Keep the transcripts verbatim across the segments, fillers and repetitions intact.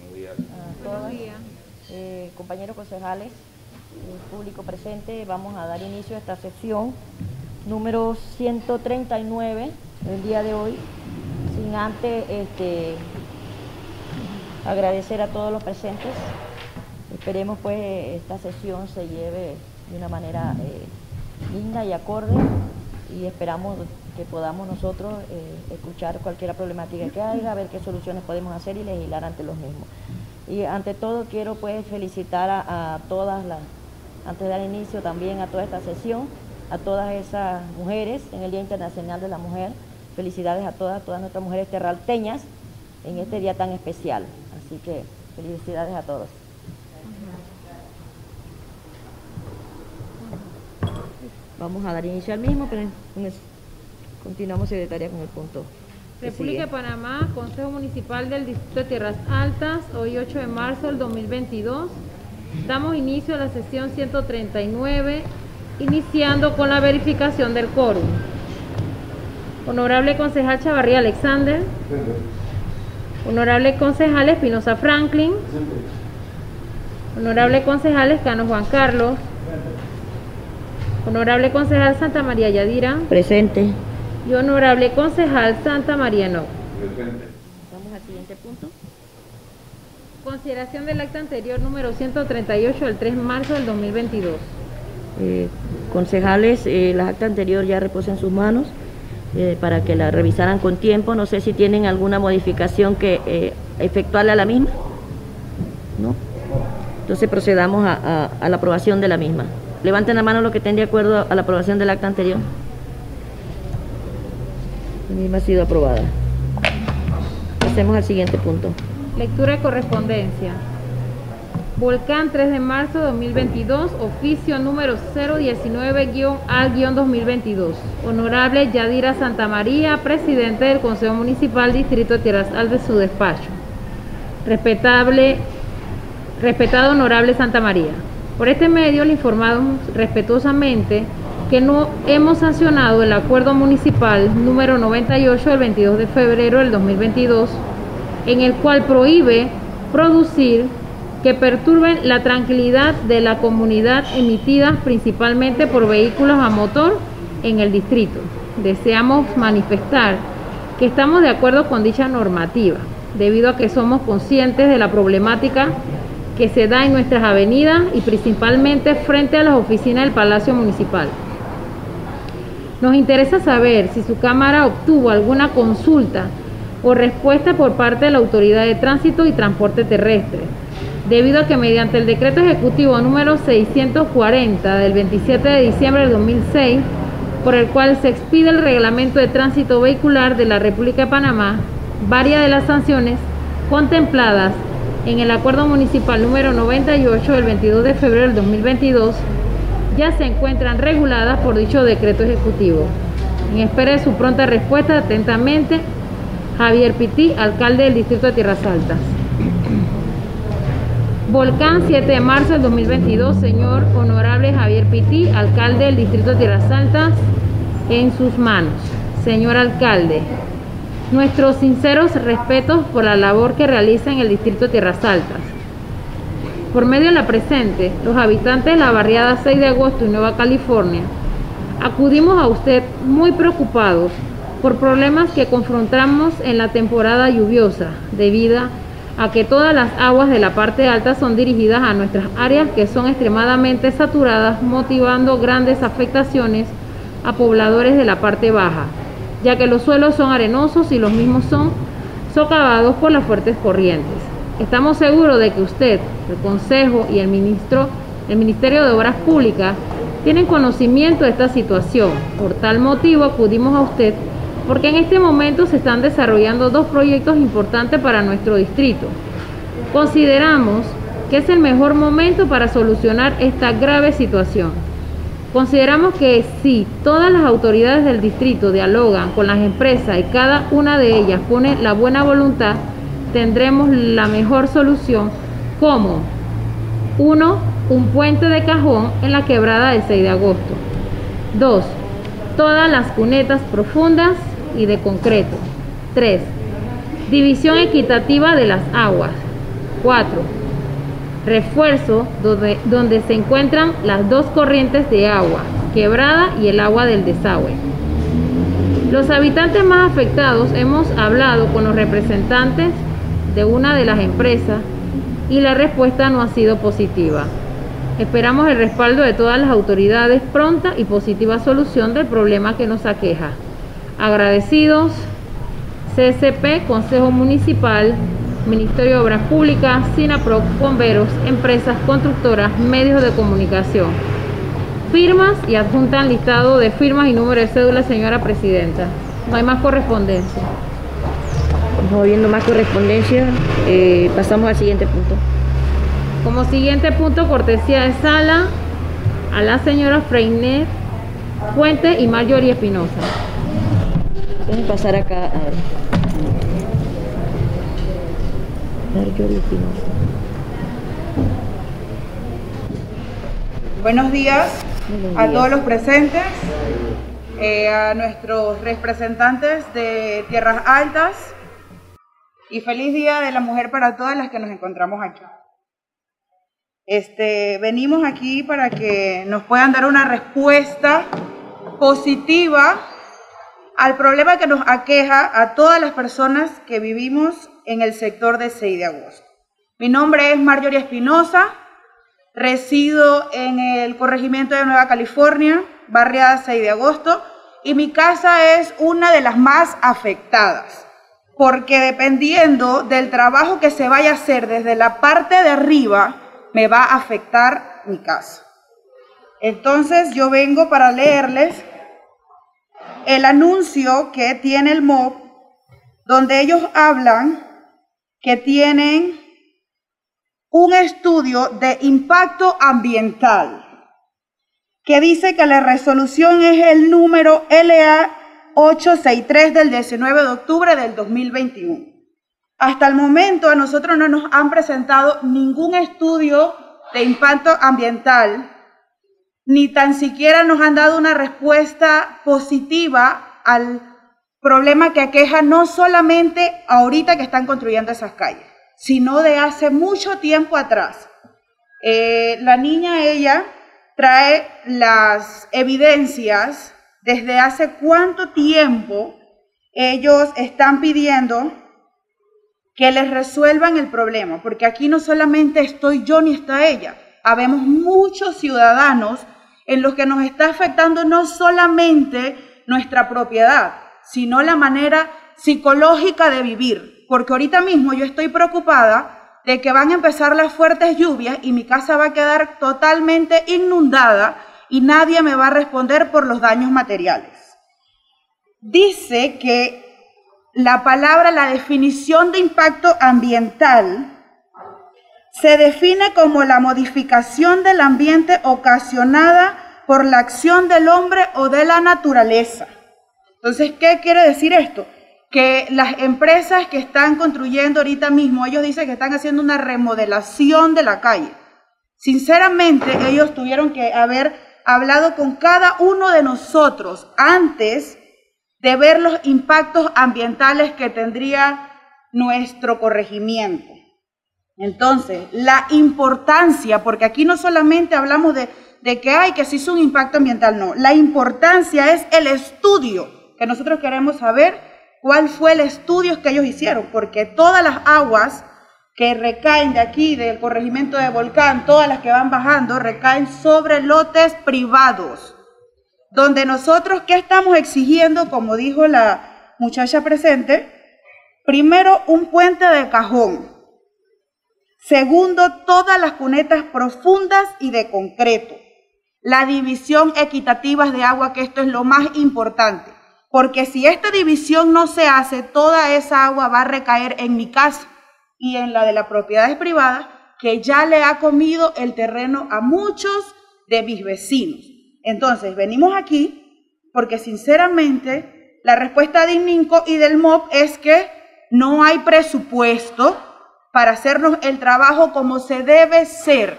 a todas, eh, compañeros concejales, eh, público presente. Vamos a dar inicio a esta sesión número ciento treinta y nueve del día de hoy, sin antes este, agradecer a todos los presentes. Esperemos pues esta sesión se lleve de una manera eh, linda y acorde, y esperamos que podamos nosotros eh, escuchar cualquier problemática que haya, ver qué soluciones podemos hacer y legislar ante los mismos. Y ante todo quiero pues felicitar a, a todas las, antes de dar inicio también a toda esta sesión, a todas esas mujeres en el Día Internacional de la Mujer. Felicidades a todas, todas nuestras mujeres terralteñas en este día tan especial. Así que felicidades a todos. Vamos a dar inicio al mismo, pero continuamos, secretaria, con el punto. República de Panamá, Consejo Municipal del Distrito de Tierras Altas, hoy ocho de marzo del dos mil veintidós. Damos inicio a la sesión ciento treinta y nueve, iniciando con la verificación del quórum. Honorable concejal Chavarría Alexander. Honorable concejal Espinosa Franklin. Honorable concejal Escano Juan Carlos. Honorable concejal Santa María Yadira. Presente. Y honorable concejal Santa María No. Presente. Vamos al siguiente punto. Consideración del acta anterior número ciento treinta y ocho del tres de marzo del dos mil veintidós. Eh, concejales, eh, la acta anterior ya reposa en sus manos eh, para que la revisaran con tiempo. No sé si tienen alguna modificación que eh, efectuarle a la misma. ¿No? Entonces procedamos a, a, a la aprobación de la misma. Levanten la mano los que estén de acuerdo a la aprobación del acta anterior. La misma ha sido aprobada. Pasemos al siguiente punto. Lectura de correspondencia. Volcán, tres de marzo de dos mil veintidós, oficio número cero diecinueve A dos mil veintidós. Honorable Yadira Santa María, presidente del Consejo Municipal Distrito de Tierras Altas, de su despacho. Respetable, respetado honorable Santa María. Por este medio le informamos respetuosamente que no hemos sancionado el acuerdo municipal número noventa y ocho del veintidós de febrero del dos mil veintidós, en el cual prohíbe producir que perturben la tranquilidad de la comunidad, emitidas principalmente por vehículos a motor en el distrito. Deseamos manifestar que estamos de acuerdo con dicha normativa, debido a que somos conscientes de la problemática que se da en nuestras avenidas y principalmente frente a las oficinas del Palacio Municipal. Nos interesa saber si su Cámara obtuvo alguna consulta o respuesta por parte de la Autoridad de Tránsito y Transporte Terrestre, debido a que mediante el decreto ejecutivo número seiscientos cuarenta del veintisiete de diciembre del dos mil seis, por el cual se expide el Reglamento de Tránsito Vehicular de la República de Panamá, varias de las sanciones contempladas en el acuerdo municipal número noventa y ocho del veintidós de febrero del dos mil veintidós ya se encuentran reguladas por dicho decreto ejecutivo. En espera de su pronta respuesta, atentamente, Javier Pití, alcalde del Distrito de Tierras Altas. Volcán, siete de marzo del dos mil veintidós, señor honorable Javier Pití, alcalde del Distrito de Tierras Altas, en sus manos. Señor alcalde, nuestros sinceros respetos por la labor que realiza en el Distrito de Tierras Altas. Por medio de la presente, los habitantes de la barriada seis de agosto y Nueva California, acudimos a usted muy preocupados por problemas que confrontamos en la temporada lluviosa, debido a que todas las aguas de la parte alta son dirigidas a nuestras áreas, que son extremadamente saturadas, motivando grandes afectaciones a pobladores de la parte baja, ya que los suelos son arenosos y los mismos son socavados por las fuertes corrientes. Estamos seguros de que usted, el Consejo y el ministro, el Ministerio de Obras Públicas tienen conocimiento de esta situación. Por tal motivo acudimos a usted porque en este momento se están desarrollando dos proyectos importantes para nuestro distrito. Consideramos que es el mejor momento para solucionar esta grave situación. Consideramos que si todas las autoridades del distrito dialogan con las empresas y cada una de ellas pone la buena voluntad, tendremos la mejor solución, como uno, un puente de cajón en la quebrada del seis de agosto. dos. Todas las cunetas profundas y de concreto. tres. División equitativa de las aguas. Cuatro. Refuerzo donde, donde se encuentran las dos corrientes de agua, quebrada y el agua del desagüe. Los habitantes más afectados hemos hablado con los representantes de una de las empresas y la respuesta no ha sido positiva. Esperamos el respaldo de todas las autoridades, pronta y positiva solución del problema que nos aqueja. Agradecidos, C S P, Consejo Municipal, Ministerio de Obras Públicas, SINAPROC, bomberos, empresas constructoras, medios de comunicación. Firmas y adjuntan listado de firmas y número de cédula, señora presidenta. No hay más correspondencia. No habiendo más correspondencia, eh, pasamos al siguiente punto. Como siguiente punto, cortesía de sala a la señora Freinet Fuente y Marjorie Espinosa. Pueden pasar acá a Marjorie Espinosa. Buenos días a todos los presentes, eh, a nuestros representantes de Tierras Altas y feliz Día de la Mujer para todas las que nos encontramos aquí. Este, venimos aquí para que nos puedan dar una respuesta positiva al problema que nos aqueja a todas las personas que vivimos en el sector de seis de agosto. Mi nombre es Marjorie Espinosa, resido en el corregimiento de Nueva California, barriada seis de agosto, y mi casa es una de las más afectadas, porque dependiendo del trabajo que se vaya a hacer desde la parte de arriba, me va a afectar mi casa. Entonces yo vengo para leerles el anuncio que tiene el M O B, donde ellos hablan que tienen un estudio de impacto ambiental, que dice que la resolución es el número L A ochocientos sesenta y tres del diecinueve de octubre del dos mil veintiuno. Hasta el momento a nosotros no nos han presentado ningún estudio de impacto ambiental, ni tan siquiera nos han dado una respuesta positiva al problema que aqueja no solamente ahorita que están construyendo esas calles, sino de hace mucho tiempo atrás. Eh, la niña, ella, trae las evidencias desde hace cuánto tiempo ellos están pidiendo que les resuelvan el problema, porque aquí no solamente estoy yo ni está ella, habemos muchos ciudadanos en los que nos está afectando no solamente nuestra propiedad, sino la manera psicológica de vivir, porque ahorita mismo yo estoy preocupada de que van a empezar las fuertes lluvias y mi casa va a quedar totalmente inundada y nadie me va a responder por los daños materiales. Dice que la palabra, la definición de impacto ambiental se define como la modificación del ambiente ocasionada por la acción del hombre o de la naturaleza. Entonces, ¿qué quiere decir esto? Que las empresas que están construyendo ahorita mismo, ellos dicen que están haciendo una remodelación de la calle. Sinceramente, ellos tuvieron que haber hablado con cada uno de nosotros antes de ver los impactos ambientales que tendría nuestro corregimiento. Entonces, la importancia, porque aquí no solamente hablamos de, de que hay que se hizo un impacto ambiental, no. La importancia es el estudio, que nosotros queremos saber cuál fue el estudio que ellos hicieron, porque todas las aguas que recaen de aquí, del corregimiento de Volcán, todas las que van bajando, recaen sobre lotes privados, donde nosotros, ¿qué estamos exigiendo? Como dijo la muchacha presente, primero, un puente de cajón. Segundo, todas las cunetas profundas y de concreto. La división equitativa de agua, que esto es lo más importante, porque si esta división no se hace, toda esa agua va a recaer en mi casa y en la de las propiedades privadas, que ya le ha comido el terreno a muchos de mis vecinos. Entonces, venimos aquí porque sinceramente la respuesta de INMINCO y del M O B es que no hay presupuesto para hacernos el trabajo como se debe ser.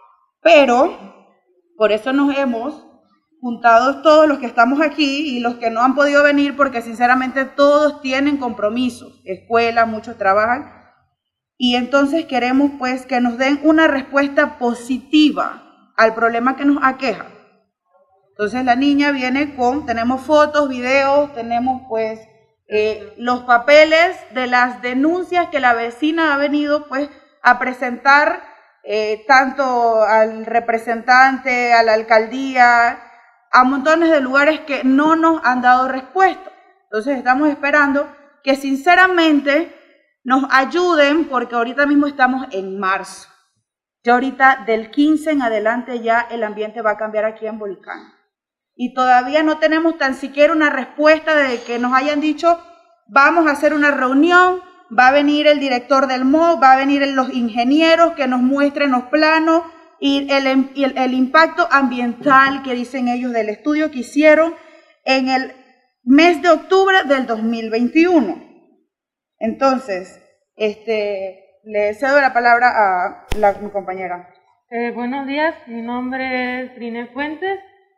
Pero, por eso nos hemos juntado todos los que estamos aquí y los que no han podido venir, porque sinceramente todos tienen compromisos, escuelas, muchos trabajan, y entonces queremos pues que nos den una respuesta positiva al problema que nos aqueja. Entonces la niña viene con, tenemos fotos, videos, tenemos pues eh, los papeles de las denuncias que la vecina ha venido pues a presentar eh, tanto al representante, a la alcaldía, a montones de lugares que no nos han dado respuesta. Entonces estamos esperando que sinceramente nos ayuden, porque ahorita mismo estamos en marzo. Ya ahorita del quince en adelante ya el ambiente va a cambiar aquí en Volcán. Y todavía no tenemos tan siquiera una respuesta de que nos hayan dicho, vamos a hacer una reunión, va a venir el director del M O B, va a venir los ingenieros que nos muestren los planos y el, el, el impacto ambiental que dicen ellos del estudio que hicieron en el mes de octubre del dos mil veintiuno. Entonces, este, le cedo la palabra a la, mi compañera. Eh, buenos días, mi nombre es Rine Fuentes.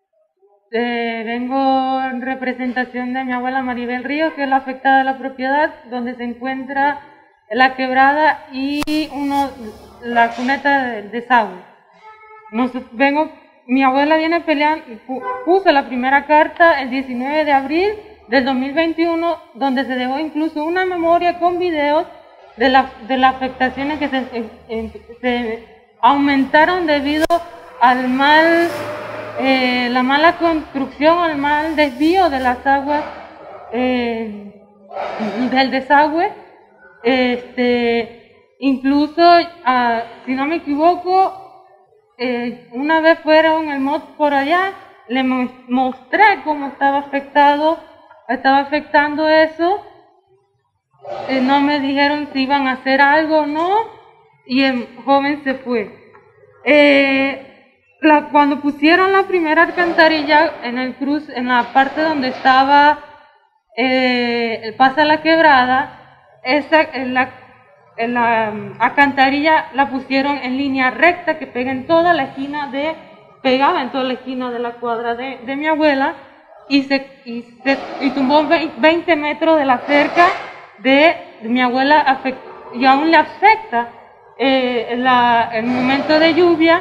Eh, vengo en representación de mi abuela Maribel Ríos, que es la afectada de la propiedad, donde se encuentra la quebrada y uno, la cuneta de desagüe. Nos, vengo, mi abuela viene peleando, puso la primera carta el diecinueve de abril del dos mil veintiuno, donde se dejó incluso una memoria con videos de, la, de las afectaciones que se, en, se aumentaron debido al mal, eh, la mala construcción, al mal desvío de las aguas eh, del desagüe. Este, incluso, uh, si no me equivoco, eh, una vez fueron el M O D por allá, le mostré cómo estaba afectado, estaba afectando eso. Eh, no me dijeron si iban a hacer algo o no, y el joven se fue. Eh, la, cuando pusieron la primera alcantarilla en el cruz, en la parte donde estaba eh, pasa la quebrada, esa, en la, en la um, alcantarilla la pusieron en línea recta que pega en toda la esquina de, pegaba en toda la esquina de la cuadra de, de mi abuela, y se, y se y tumbó veinte metros de la cerca de, de mi abuela, y aún le afecta eh, la, el momento de lluvia,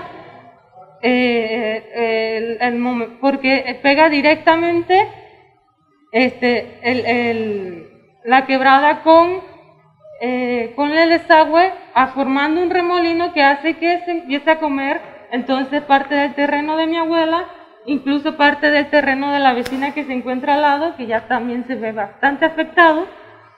eh, el, el, porque pega directamente este, el, el, la quebrada con, eh, con el desagüe, a, formando un remolino que hace que se empiece a comer entonces parte del terreno de mi abuela, incluso parte del terreno de la vecina que se encuentra al lado, que ya también se ve bastante afectado.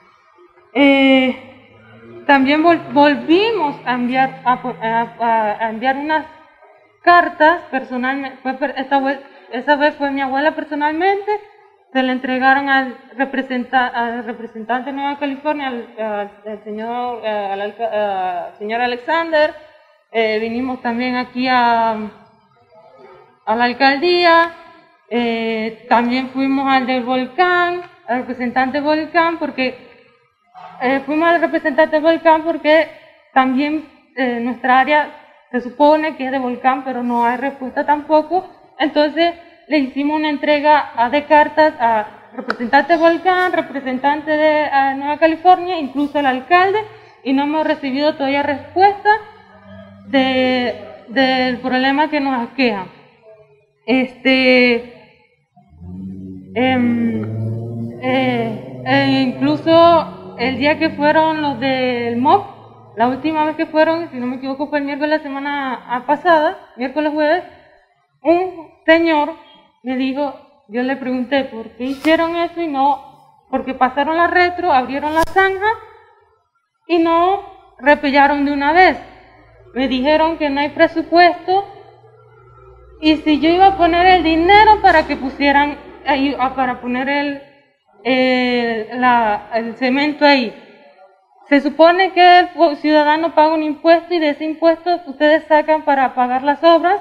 Eh, también vol volvimos a enviar, a, a, a enviar unas cartas personalmente, fue, esta vez, esa vez fue mi abuela personalmente, se le entregaron al, representa, al representante de Nueva California, al, al, al, señor, al, al, al señor Alexander, eh, vinimos también aquí a, a la alcaldía, eh, también fuimos al del volcán, al representante del volcán, porque Eh, fuimos al representante del volcán porque también eh, nuestra área se supone que es de volcán, pero no hay respuesta tampoco. Entonces le hicimos una entrega a, de cartas a representante del volcán, representante de a Nueva California, incluso al alcalde, y no hemos recibido todavía respuesta de, del problema que nos aqueja. Este, eh, eh, eh, incluso el día que fueron los del M O B, la última vez que fueron, si no me equivoco fue el miércoles de la semana pasada, miércoles jueves, un señor me dijo, yo le pregunté por qué hicieron eso y no, porque pasaron la retro, abrieron la zanja y no repellaron de una vez. Me dijeron que no hay presupuesto y si yo iba a poner el dinero para que pusieran, para poner el Eh, la, el cemento ahí. Se supone que el ciudadano paga un impuesto y de ese impuesto ustedes sacan para pagar las obras.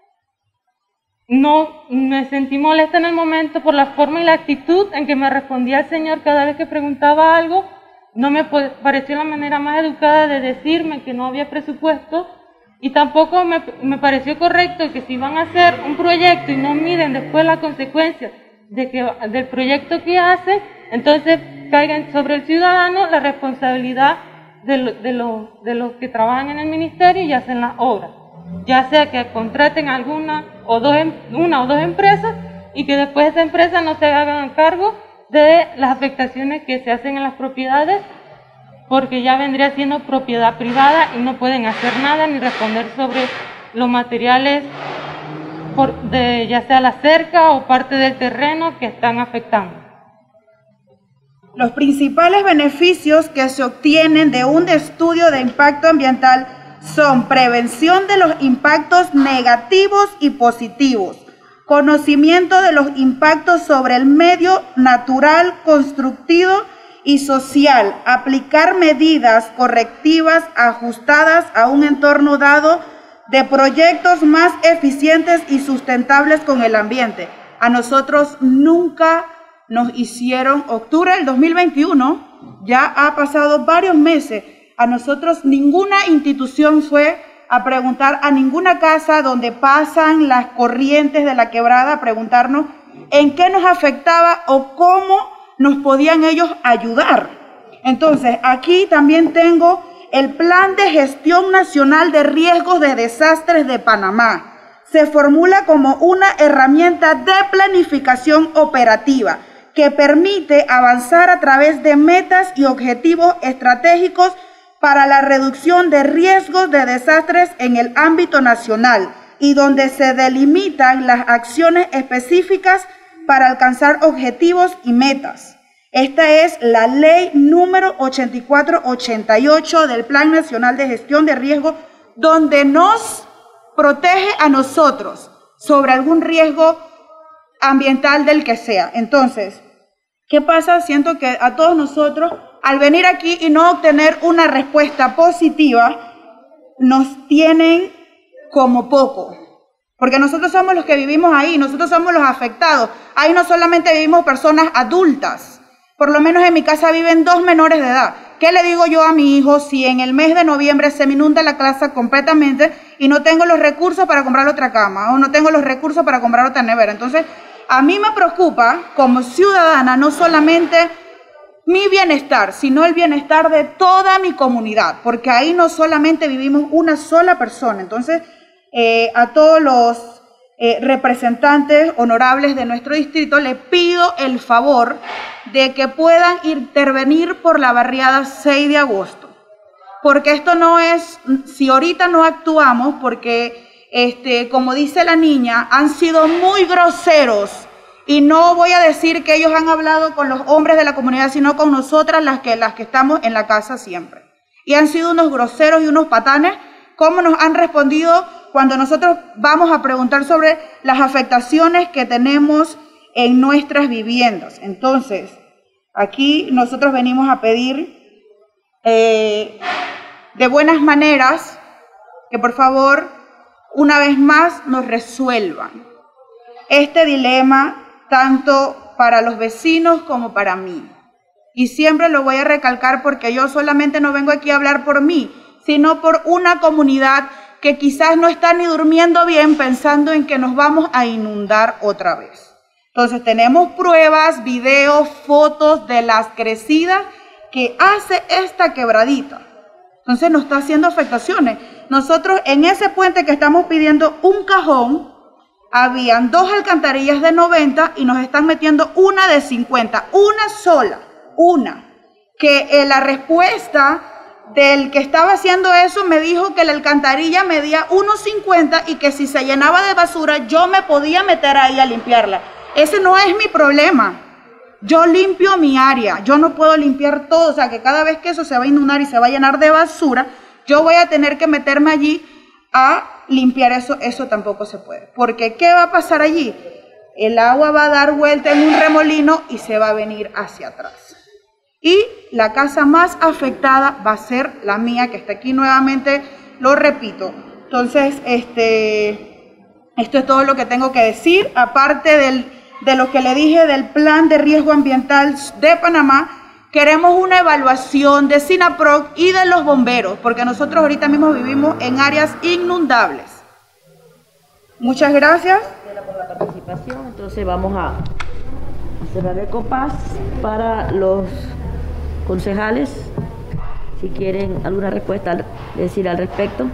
No me sentí molesta en el momento por la forma y la actitud en que me respondía el señor cada vez que preguntaba algo. No me pareció la manera más educada de decirme que no había presupuesto, y tampoco me, me pareció correcto que si van a hacer un proyecto y no miden después las consecuencias de que, del proyecto que hacen, entonces caigan sobre el ciudadano la responsabilidad de, lo, de, lo, de los que trabajan en el ministerio y hacen las obras, ya sea que contraten alguna o dos, una o dos empresas y que después esa empresa no se hagan cargo de las afectaciones que se hacen en las propiedades, porque ya vendría siendo propiedad privada y no pueden hacer nada ni responder sobre los materiales, por, de, ya sea la cerca o parte del terreno que están afectando. Los principales beneficios que se obtienen de un estudio de impacto ambiental son prevención de los impactos negativos y positivos, conocimiento de los impactos sobre el medio natural, constructivo y social, aplicar medidas correctivas ajustadas a un entorno dado de proyectos más eficientes y sustentables con el ambiente. A nosotros nunca nos hicieron, octubre del dos mil veintiuno, ya ha pasado varios meses, a nosotros ninguna institución fue a preguntar a ninguna casa donde pasan las corrientes de la quebrada, a preguntarnos en qué nos afectaba o cómo nos podían ellos ayudar. Entonces, aquí también tengo el Plan de Gestión Nacional de Riesgos de Desastres de Panamá. Se formula como una herramienta de planificación operativa que permite avanzar a través de metas y objetivos estratégicos para la reducción de riesgos de desastres en el ámbito nacional y donde se delimitan las acciones específicas para alcanzar objetivos y metas. Esta es la ley número ochenta y cuatro ochenta y ocho del Plan Nacional de Gestión de Riesgo, donde nos protege a nosotros sobre algún riesgo ambiental del que sea. Entonces, ¿qué pasa? Siento que a todos nosotros, al venir aquí y no obtener una respuesta positiva, nos tienen como poco. Porque nosotros somos los que vivimos ahí, nosotros somos los afectados. Ahí no solamente vivimos personas adultas, por lo menos en mi casa viven dos menores de edad. ¿Qué le digo yo a mi hijo si en el mes de noviembre se me inunda la casa completamente y no tengo los recursos para comprar otra cama o no tengo los recursos para comprar otra nevera? Entonces, a mí me preocupa como ciudadana no solamente mi bienestar, sino el bienestar de toda mi comunidad, porque ahí no solamente vivimos una sola persona. Entonces, eh, a todos los eh, representantes honorables de nuestro distrito le pido el favor de que puedan intervenir por la barriada seis de agosto, porque esto no es, si ahorita no actuamos, porque este, como dice la niña, han sido muy groseros. Y no voy a decir que ellos han hablado con los hombres de la comunidad, sino con nosotras las que, las que estamos en la casa siempre. Y han sido unos groseros y unos patanes. ¿Cómo nos han respondido cuando nosotros vamos a preguntar sobre las afectaciones que tenemos en nuestras viviendas? Entonces, aquí nosotros venimos a pedir eh, de buenas maneras que por favor, una vez más, nos resuelvan este dilema, tanto para los vecinos como para mí. Y siempre lo voy a recalcar porque yo solamente no vengo aquí a hablar por mí, sino por una comunidad que quizás no está ni durmiendo bien pensando en que nos vamos a inundar otra vez. Entonces tenemos pruebas, videos, fotos de las crecidas que hace esta quebradita. Entonces nos está haciendo afectaciones. Nosotros en ese puente que estamos pidiendo un cajón, habían dos alcantarillas de noventa y nos están metiendo una de cincuenta, una sola, una. Que eh, la respuesta del que estaba haciendo eso me dijo que la alcantarilla medía uno cincuenta y que si se llenaba de basura yo me podía meter ahí a limpiarla. Ese no es mi problema. Yo limpio mi área, yo no puedo limpiar todo, o sea que cada vez que eso se va a inundar y se va a llenar de basura, yo voy a tener que meterme allí a limpiar eso, eso tampoco se puede. Porque ¿qué va a pasar allí? El agua va a dar vuelta en un remolino y se va a venir hacia atrás. Y la casa más afectada va a ser la mía, que está aquí nuevamente, lo repito. Entonces, este, esto es todo lo que tengo que decir, aparte del, de lo que le dije del Plan de Riesgo Ambiental de Panamá. Queremos una evaluación de SINAPROC y de los bomberos, porque nosotros ahorita mismo vivimos en áreas inundables. Muchas gracias. Por la participación, entonces vamos a cerrar el compás para los concejales. si quieren alguna respuesta al, decir al respecto.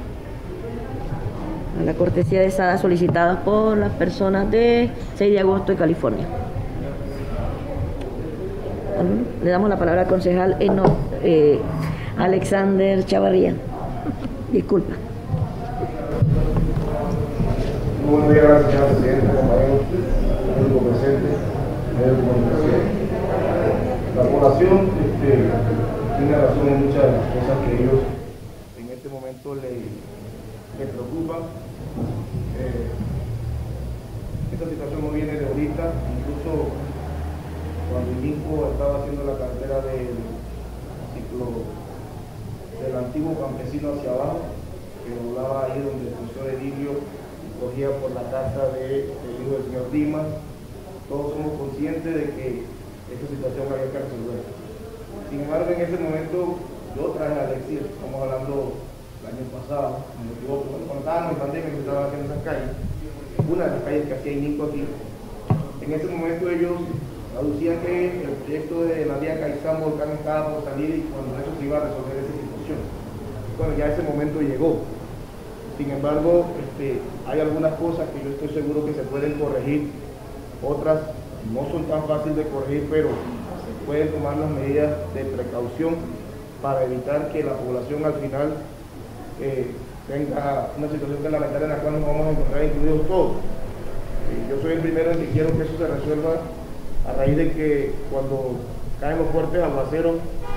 A la cortesía de Sada solicitada por las personas de seis de agosto de California. Le damos la palabra al concejal Eno, eh, Alexander Chavarría. Disculpa. Buenos días, señor presidente, compañeros, público presente, medios de comunicación. La población este, tiene razón en muchas de las cosas que ellos en este momento le, le preocupan. Eh, esta situación no viene de ahorita, incluso cuando el INCO estaba haciendo la carretera del ciclo del antiguo campesino hacia abajo, que doblaba ahí donde el Museo de Dilio cogía por la casa de, del hijo del señor Dimas. Todos somos conscientes de que esta situación había que resolver. Sin embargo, en ese momento yo traje a Alexis, estamos hablando el año pasado, me equivoco, cuando estábamos en pandemia, que estaban haciendo esas calles, una de las calles que hacía ININCO aquí. En ese momento ellos aducían que el proyecto de la vía Caizán Volcán estaba por salir y cuando eso se iba a resolver esa situación. Bueno, ya ese momento llegó. Sin embargo, este, hay algunas cosas que yo estoy seguro que se pueden corregir, otras no son tan fáciles de corregir, pero se pueden tomar las medidas de precaución para evitar que la población al final eh, tenga una situación que lamentar en la cual nos vamos a encontrar incluidos todos. Eh, yo soy el primero en que quiero que eso se resuelva a raíz de que cuando caen los fuertes aguaceros,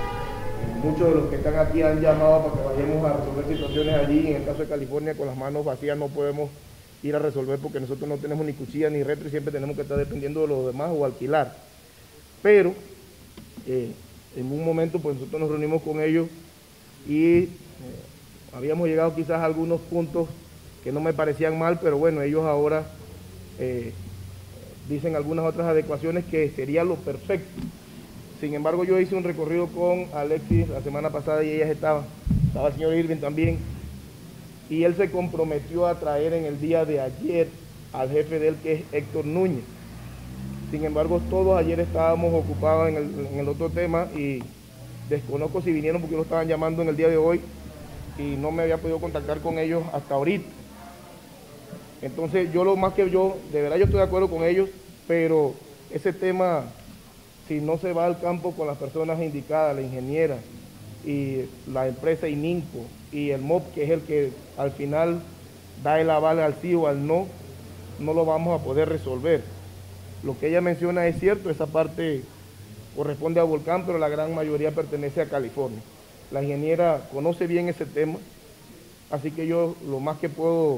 muchos de los que están aquí han llamado para que vayamos a resolver situaciones allí. En el caso de California, con las manos vacías no podemos ir a resolver porque nosotros no tenemos ni cuchilla ni retro y siempre tenemos que estar dependiendo de los demás o alquilar. Pero eh, en un momento pues nosotros nos reunimos con ellos y eh, habíamos llegado quizás a algunos puntos que no me parecían mal, pero bueno, ellos ahora eh, dicen algunas otras adecuaciones que sería lo perfecto. Sin embargo, yo hice un recorrido con Alexis la semana pasada y ellas estaban, estaba el señor Irving también, y él se comprometió a traer en el día de ayer al jefe de él, que es Héctor Núñez. Sin embargo, todos ayer estábamos ocupados en el, en el otro tema y desconozco si vinieron porque lo estaban llamando en el día de hoy y no me había podido contactar con ellos hasta ahorita. Entonces, yo lo más que yo, de verdad yo estoy de acuerdo con ellos, pero ese tema, si no se va al campo con las personas indicadas, la ingeniera y la empresa ININCO y el M O P, que es el que al final da el aval al sí o al no, no lo vamos a poder resolver. Lo que ella menciona es cierto, esa parte corresponde a Volcán, pero la gran mayoría pertenece a California. La ingeniera conoce bien ese tema, así que yo lo más que puedo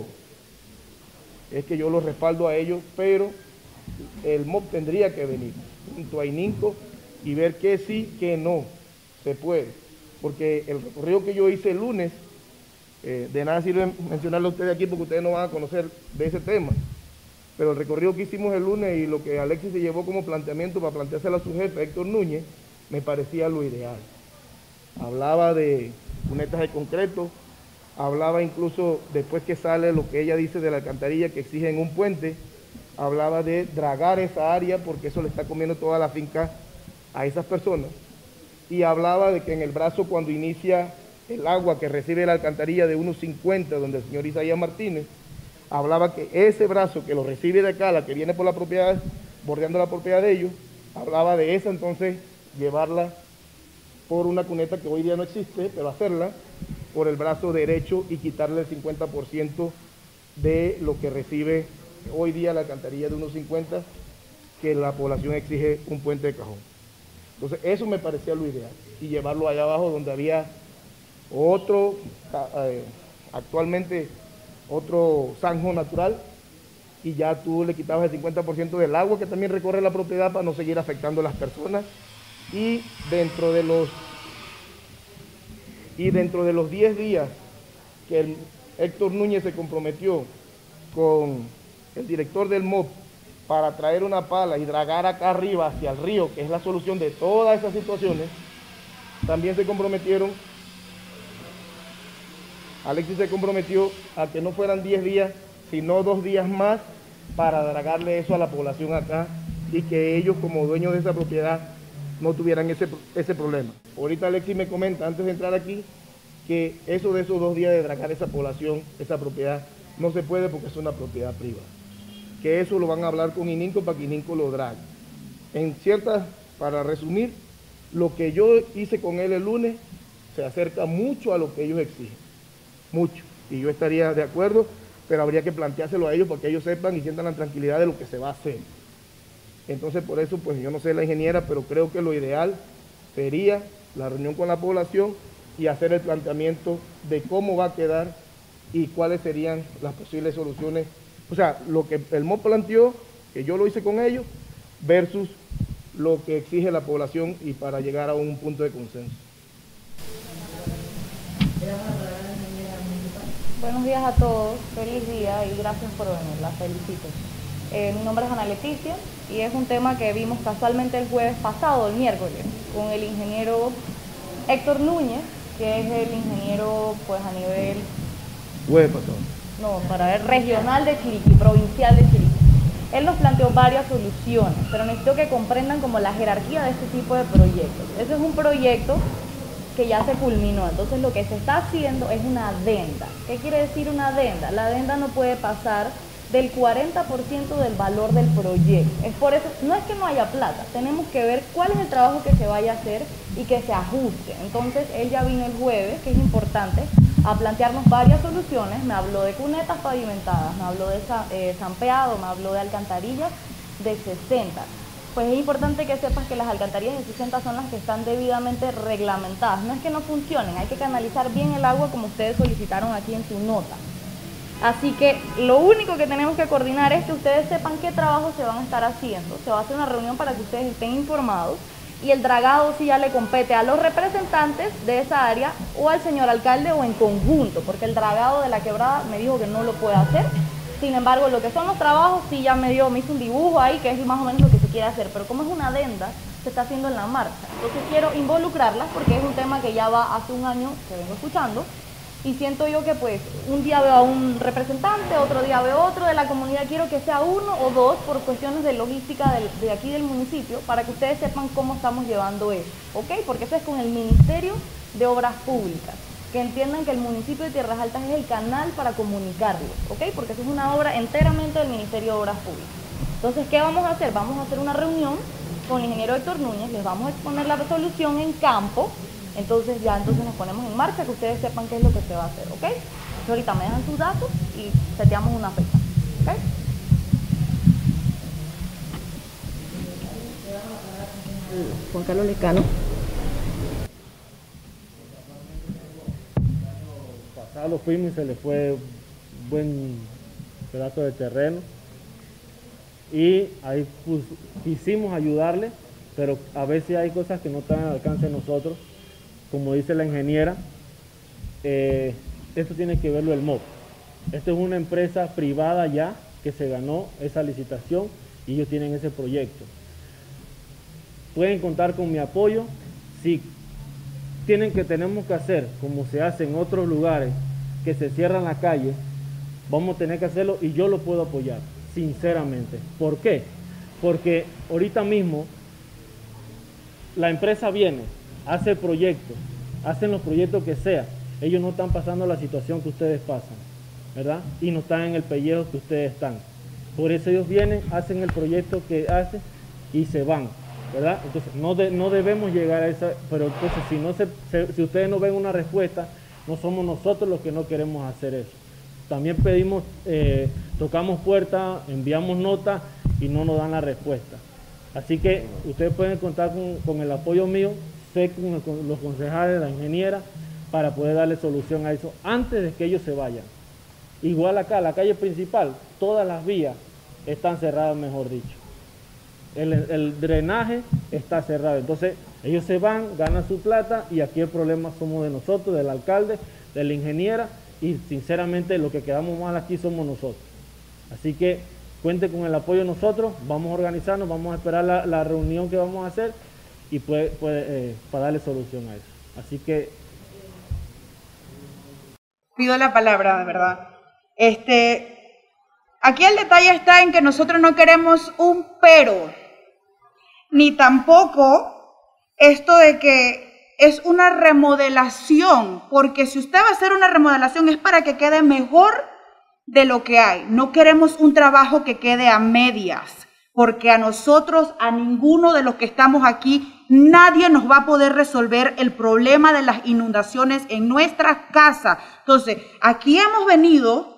es que yo los respaldo a ellos, pero el M O P tendría que venir junto a ININCO y ver que sí, que no se puede. Porque el recorrido que yo hice el lunes, eh, de nada sirve mencionarlo a ustedes aquí porque ustedes no van a conocer de ese tema, pero el recorrido que hicimos el lunes y lo que Alexis se llevó como planteamiento para planteárselo a su jefe, Héctor Núñez, me parecía lo ideal. Hablaba de cunetas de concreto, hablaba incluso después que sale lo que ella dice de la alcantarilla que exigen un puente, hablaba de dragar esa área porque eso le está comiendo toda la finca a esas personas. Y hablaba de que en el brazo cuando inicia el agua que recibe la alcantarilla de uno cincuenta, donde el señor Isaías Martínez, hablaba que ese brazo que lo recibe de acá, la que viene por la propiedad, bordeando la propiedad de ellos, hablaba de esa entonces llevarla por una cuneta que hoy día no existe, pero hacerla por el brazo derecho y quitarle el cincuenta por ciento de lo que recibe hoy día la alcantarilla de uno cincuenta, que la población exige un puente de cajón. Entonces eso me parecía lo ideal, y llevarlo allá abajo donde había otro, eh, actualmente otro zanjo natural, y ya tú le quitabas el cincuenta por ciento del agua que también recorre la propiedad para no seguir afectando a las personas, y dentro de los y dentro de los diez días que el Héctor Núñez se comprometió con el director del M O P para traer una pala y dragar acá arriba hacia el río, que es la solución de todas esas situaciones, también se comprometieron, Alexis se comprometió a que no fueran diez días, sino dos días más para dragarle eso a la población acá y que ellos como dueños de esa propiedad no tuvieran ese, ese problema. Ahorita Alexis me comenta, antes de entrar aquí, que eso de esos dos días de dragar esa población, esa propiedad, no se puede porque es una propiedad privada. Que eso lo van a hablar con ININCO para que ININCO lo drague. En ciertas, para resumir, lo que yo hice con él el lunes se acerca mucho a lo que ellos exigen, mucho, y yo estaría de acuerdo, pero habría que planteárselo a ellos para que ellos sepan y sientan la tranquilidad de lo que se va a hacer. Entonces, por eso, pues yo no sé la ingeniera, pero creo que lo ideal sería la reunión con la población y hacer el planteamiento de cómo va a quedar y cuáles serían las posibles soluciones. O sea, lo que el M O P planteó, que yo lo hice con ellos, versus lo que exige la población y para llegar a un punto de consenso. Buenos días a todos, feliz día y gracias por venir, la felicito. Eh, mi nombre es Ana Leticia y es un tema que vimos casualmente el jueves pasado, el miércoles, con el ingeniero Héctor Núñez, que es el ingeniero pues a nivel... Jueves pasado. No, para ver, regional de Chiriquí, provincial de Chiriquí. Él nos planteó varias soluciones, pero necesito que comprendan como la jerarquía de este tipo de proyectos. Ese es un proyecto que ya se culminó, entonces lo que se está haciendo es una adenda. ¿Qué quiere decir una adenda? La adenda no puede pasar del cuarenta por ciento del valor del proyecto. Es por eso, no es que no haya plata, tenemos que ver cuál es el trabajo que se vaya a hacer y que se ajuste. Entonces él ya vino el jueves, que es importante, a plantearnos varias soluciones. Me habló de cunetas pavimentadas, me habló de eh, zampeado, me habló de alcantarillas de sesenta. Pues es importante que sepas que las alcantarillas de sesenta son las que están debidamente reglamentadas. No es que no funcionen, hay que canalizar bien el agua como ustedes solicitaron aquí en su nota. Así que lo único que tenemos que coordinar es que ustedes sepan qué trabajo se van a estar haciendo. Se va a hacer una reunión para que ustedes estén informados. Y el dragado sí ya le compete a los representantes de esa área o al señor alcalde o en conjunto, porque el dragado de la quebrada me dijo que no lo puede hacer. Sin embargo, lo que son los trabajos sí ya me dio, me hizo un dibujo ahí que es más o menos lo que se quiere hacer, pero como es una adenda, se está haciendo en la marcha. Entonces quiero involucrarlas porque es un tema que ya va hace un año que vengo escuchando. Y siento yo que pues un día veo a un representante, otro día veo otro de la comunidad, quiero que sea uno o dos por cuestiones de logística del, de aquí del municipio, para que ustedes sepan cómo estamos llevando eso, ¿ok? Porque eso es con el Ministerio de Obras Públicas, que entiendan que el municipio de Tierras Altas es el canal para comunicarlo, ¿ok? Porque eso es una obra enteramente del Ministerio de Obras Públicas. Entonces, ¿qué vamos a hacer? Vamos a hacer una reunión con el ingeniero Héctor Núñez, les vamos a exponer la solución en campo. Entonces ya entonces nos ponemos en marcha, que ustedes sepan qué es lo que se va a hacer, ¿ok? Entonces ahorita me dejan sus datos y seteamos una fecha, ¿ok? Juan Carlos Lescano. Pasado fuimos y se le fue un buen pedazo de terreno y ahí pues, quisimos ayudarle, pero a veces hay cosas que no están al alcance de nosotros. Como dice la ingeniera, eh, esto tiene que verlo el M O P. Esta es una empresa privada ya que se ganó esa licitación y ellos tienen ese proyecto. Pueden contar con mi apoyo. Si tienen que tenemos que hacer como se hace en otros lugares, que se cierran la calle, vamos a tener que hacerlo y yo lo puedo apoyar, sinceramente. ¿Por qué? Porque ahorita mismo la empresa viene, hace el proyecto, hacen los proyectos que sea, ellos no están pasando la situación que ustedes pasan, ¿verdad? Y no están en el pellejo que ustedes están. Por eso ellos vienen, hacen el proyecto que hacen y se van, ¿verdad? Entonces no, de, no debemos llegar a esa, pero entonces si, no se, se, si ustedes no ven una respuesta, no somos nosotros los que no queremos hacer eso. También pedimos, eh, tocamos puertas, enviamos notas y no nos dan la respuesta. Así que ustedes pueden contar con, con el apoyo mío, sé con, el, con los concejales, la ingeniera, para poder darle solución a eso antes de que ellos se vayan. Igual acá, la calle principal, todas las vías están cerradas, mejor dicho. El, el drenaje está cerrado. Entonces, ellos se van, ganan su plata y aquí el problema somos de nosotros, del alcalde, de la ingeniera y sinceramente lo que quedamos mal aquí somos nosotros. Así que cuente con el apoyo de nosotros, vamos a organizarnos, vamos a esperar la, la reunión que vamos a hacer y puede, puede, eh, para darle solución a eso. Así que... Pido la palabra, de verdad. Este, aquí el detalle está en que nosotros no queremos un pero, ni tampoco esto de que es una remodelación, porque si usted va a hacer una remodelación es para que quede mejor de lo que hay. No queremos un trabajo que quede a medias, porque a nosotros, a ninguno de los que estamos aquí, nadie nos va a poder resolver el problema de las inundaciones en nuestra casa. Entonces, aquí hemos venido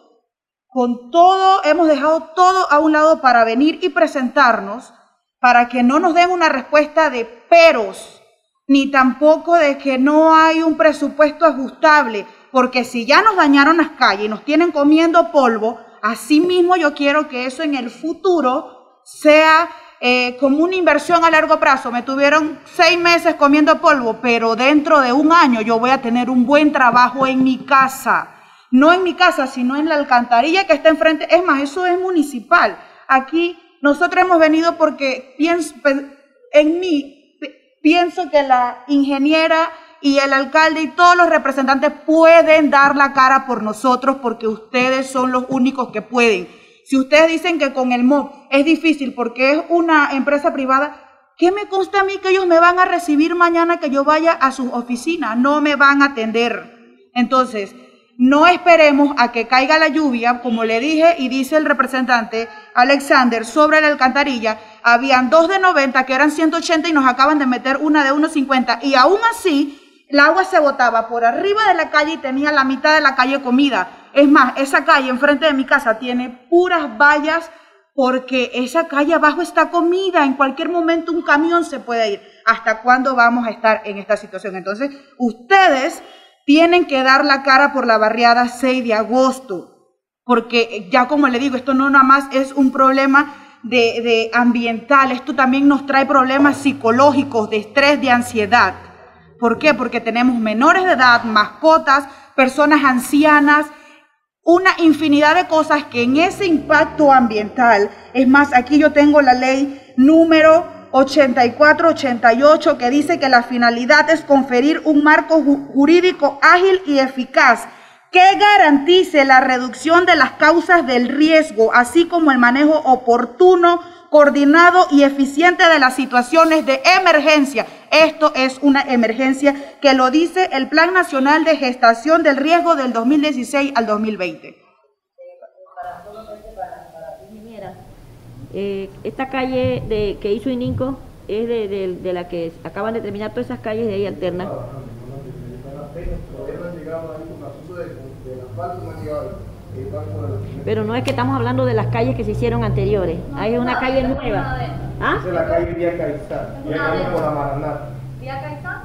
con todo, hemos dejado todo a un lado para venir y presentarnos, para que no nos den una respuesta de peros, ni tampoco de que no hay un presupuesto ajustable, porque si ya nos dañaron las calles y nos tienen comiendo polvo, así mismo yo quiero que eso en el futuro sea eh, como una inversión a largo plazo. Me tuvieron seis meses comiendo polvo, pero dentro de un año yo voy a tener un buen trabajo en mi casa. No en mi casa, sino en la alcantarilla que está enfrente. Es más, eso es municipal. Aquí nosotros hemos venido porque pienso, en mí pienso que la ingeniera y el alcalde y todos los representantes pueden dar la cara por nosotros, porque ustedes son los únicos que pueden. Si ustedes dicen que con el M O B es difícil porque es una empresa privada, ¿qué me consta a mí que ellos me van a recibir mañana que yo vaya a sus oficinas? No me van a atender. Entonces, no esperemos a que caiga la lluvia, como le dije y dice el representante Alexander sobre la alcantarilla. Habían dos de noventa que eran ciento ochenta y nos acaban de meter una de uno cincuenta, y aún así el agua se botaba por arriba de la calle y tenía la mitad de la calle comida. Es más, esa calle enfrente de mi casa tiene puras vallas porque esa calle abajo está comida. En cualquier momento un camión se puede ir. ¿Hasta cuándo vamos a estar en esta situación? Entonces, ustedes tienen que dar la cara por la barriada seis de agosto, porque ya como le digo, esto no nada más es un problema de, de ambiental, esto también nos trae problemas psicológicos, de estrés, de ansiedad. ¿Por qué? Porque tenemos menores de edad, mascotas, personas ancianas, una infinidad de cosas que en ese impacto ambiental, es más, aquí yo tengo la ley número ochenta y cuatro ochenta y ocho que dice que la finalidad es conferir un marco jurídico ágil y eficaz que garantice la reducción de las causas del riesgo, así como el manejo oportuno, coordinado y eficiente de las situaciones de emergencia. Esto es una emergencia que lo dice el Plan Nacional de Gestación del Riesgo del dos mil dieciséis al dos mil veinte. Eh, esta calle de, que hizo ININCO es de, de, de la que acaban de terminar todas esas calles de ahí alternas. Pero no es que estamos hablando de las calles que se hicieron anteriores. Ahí es una calle nueva. ¿Ah? Esa es la calle Vía Caizá, ya por la Maraná. ¿Vía Caizá?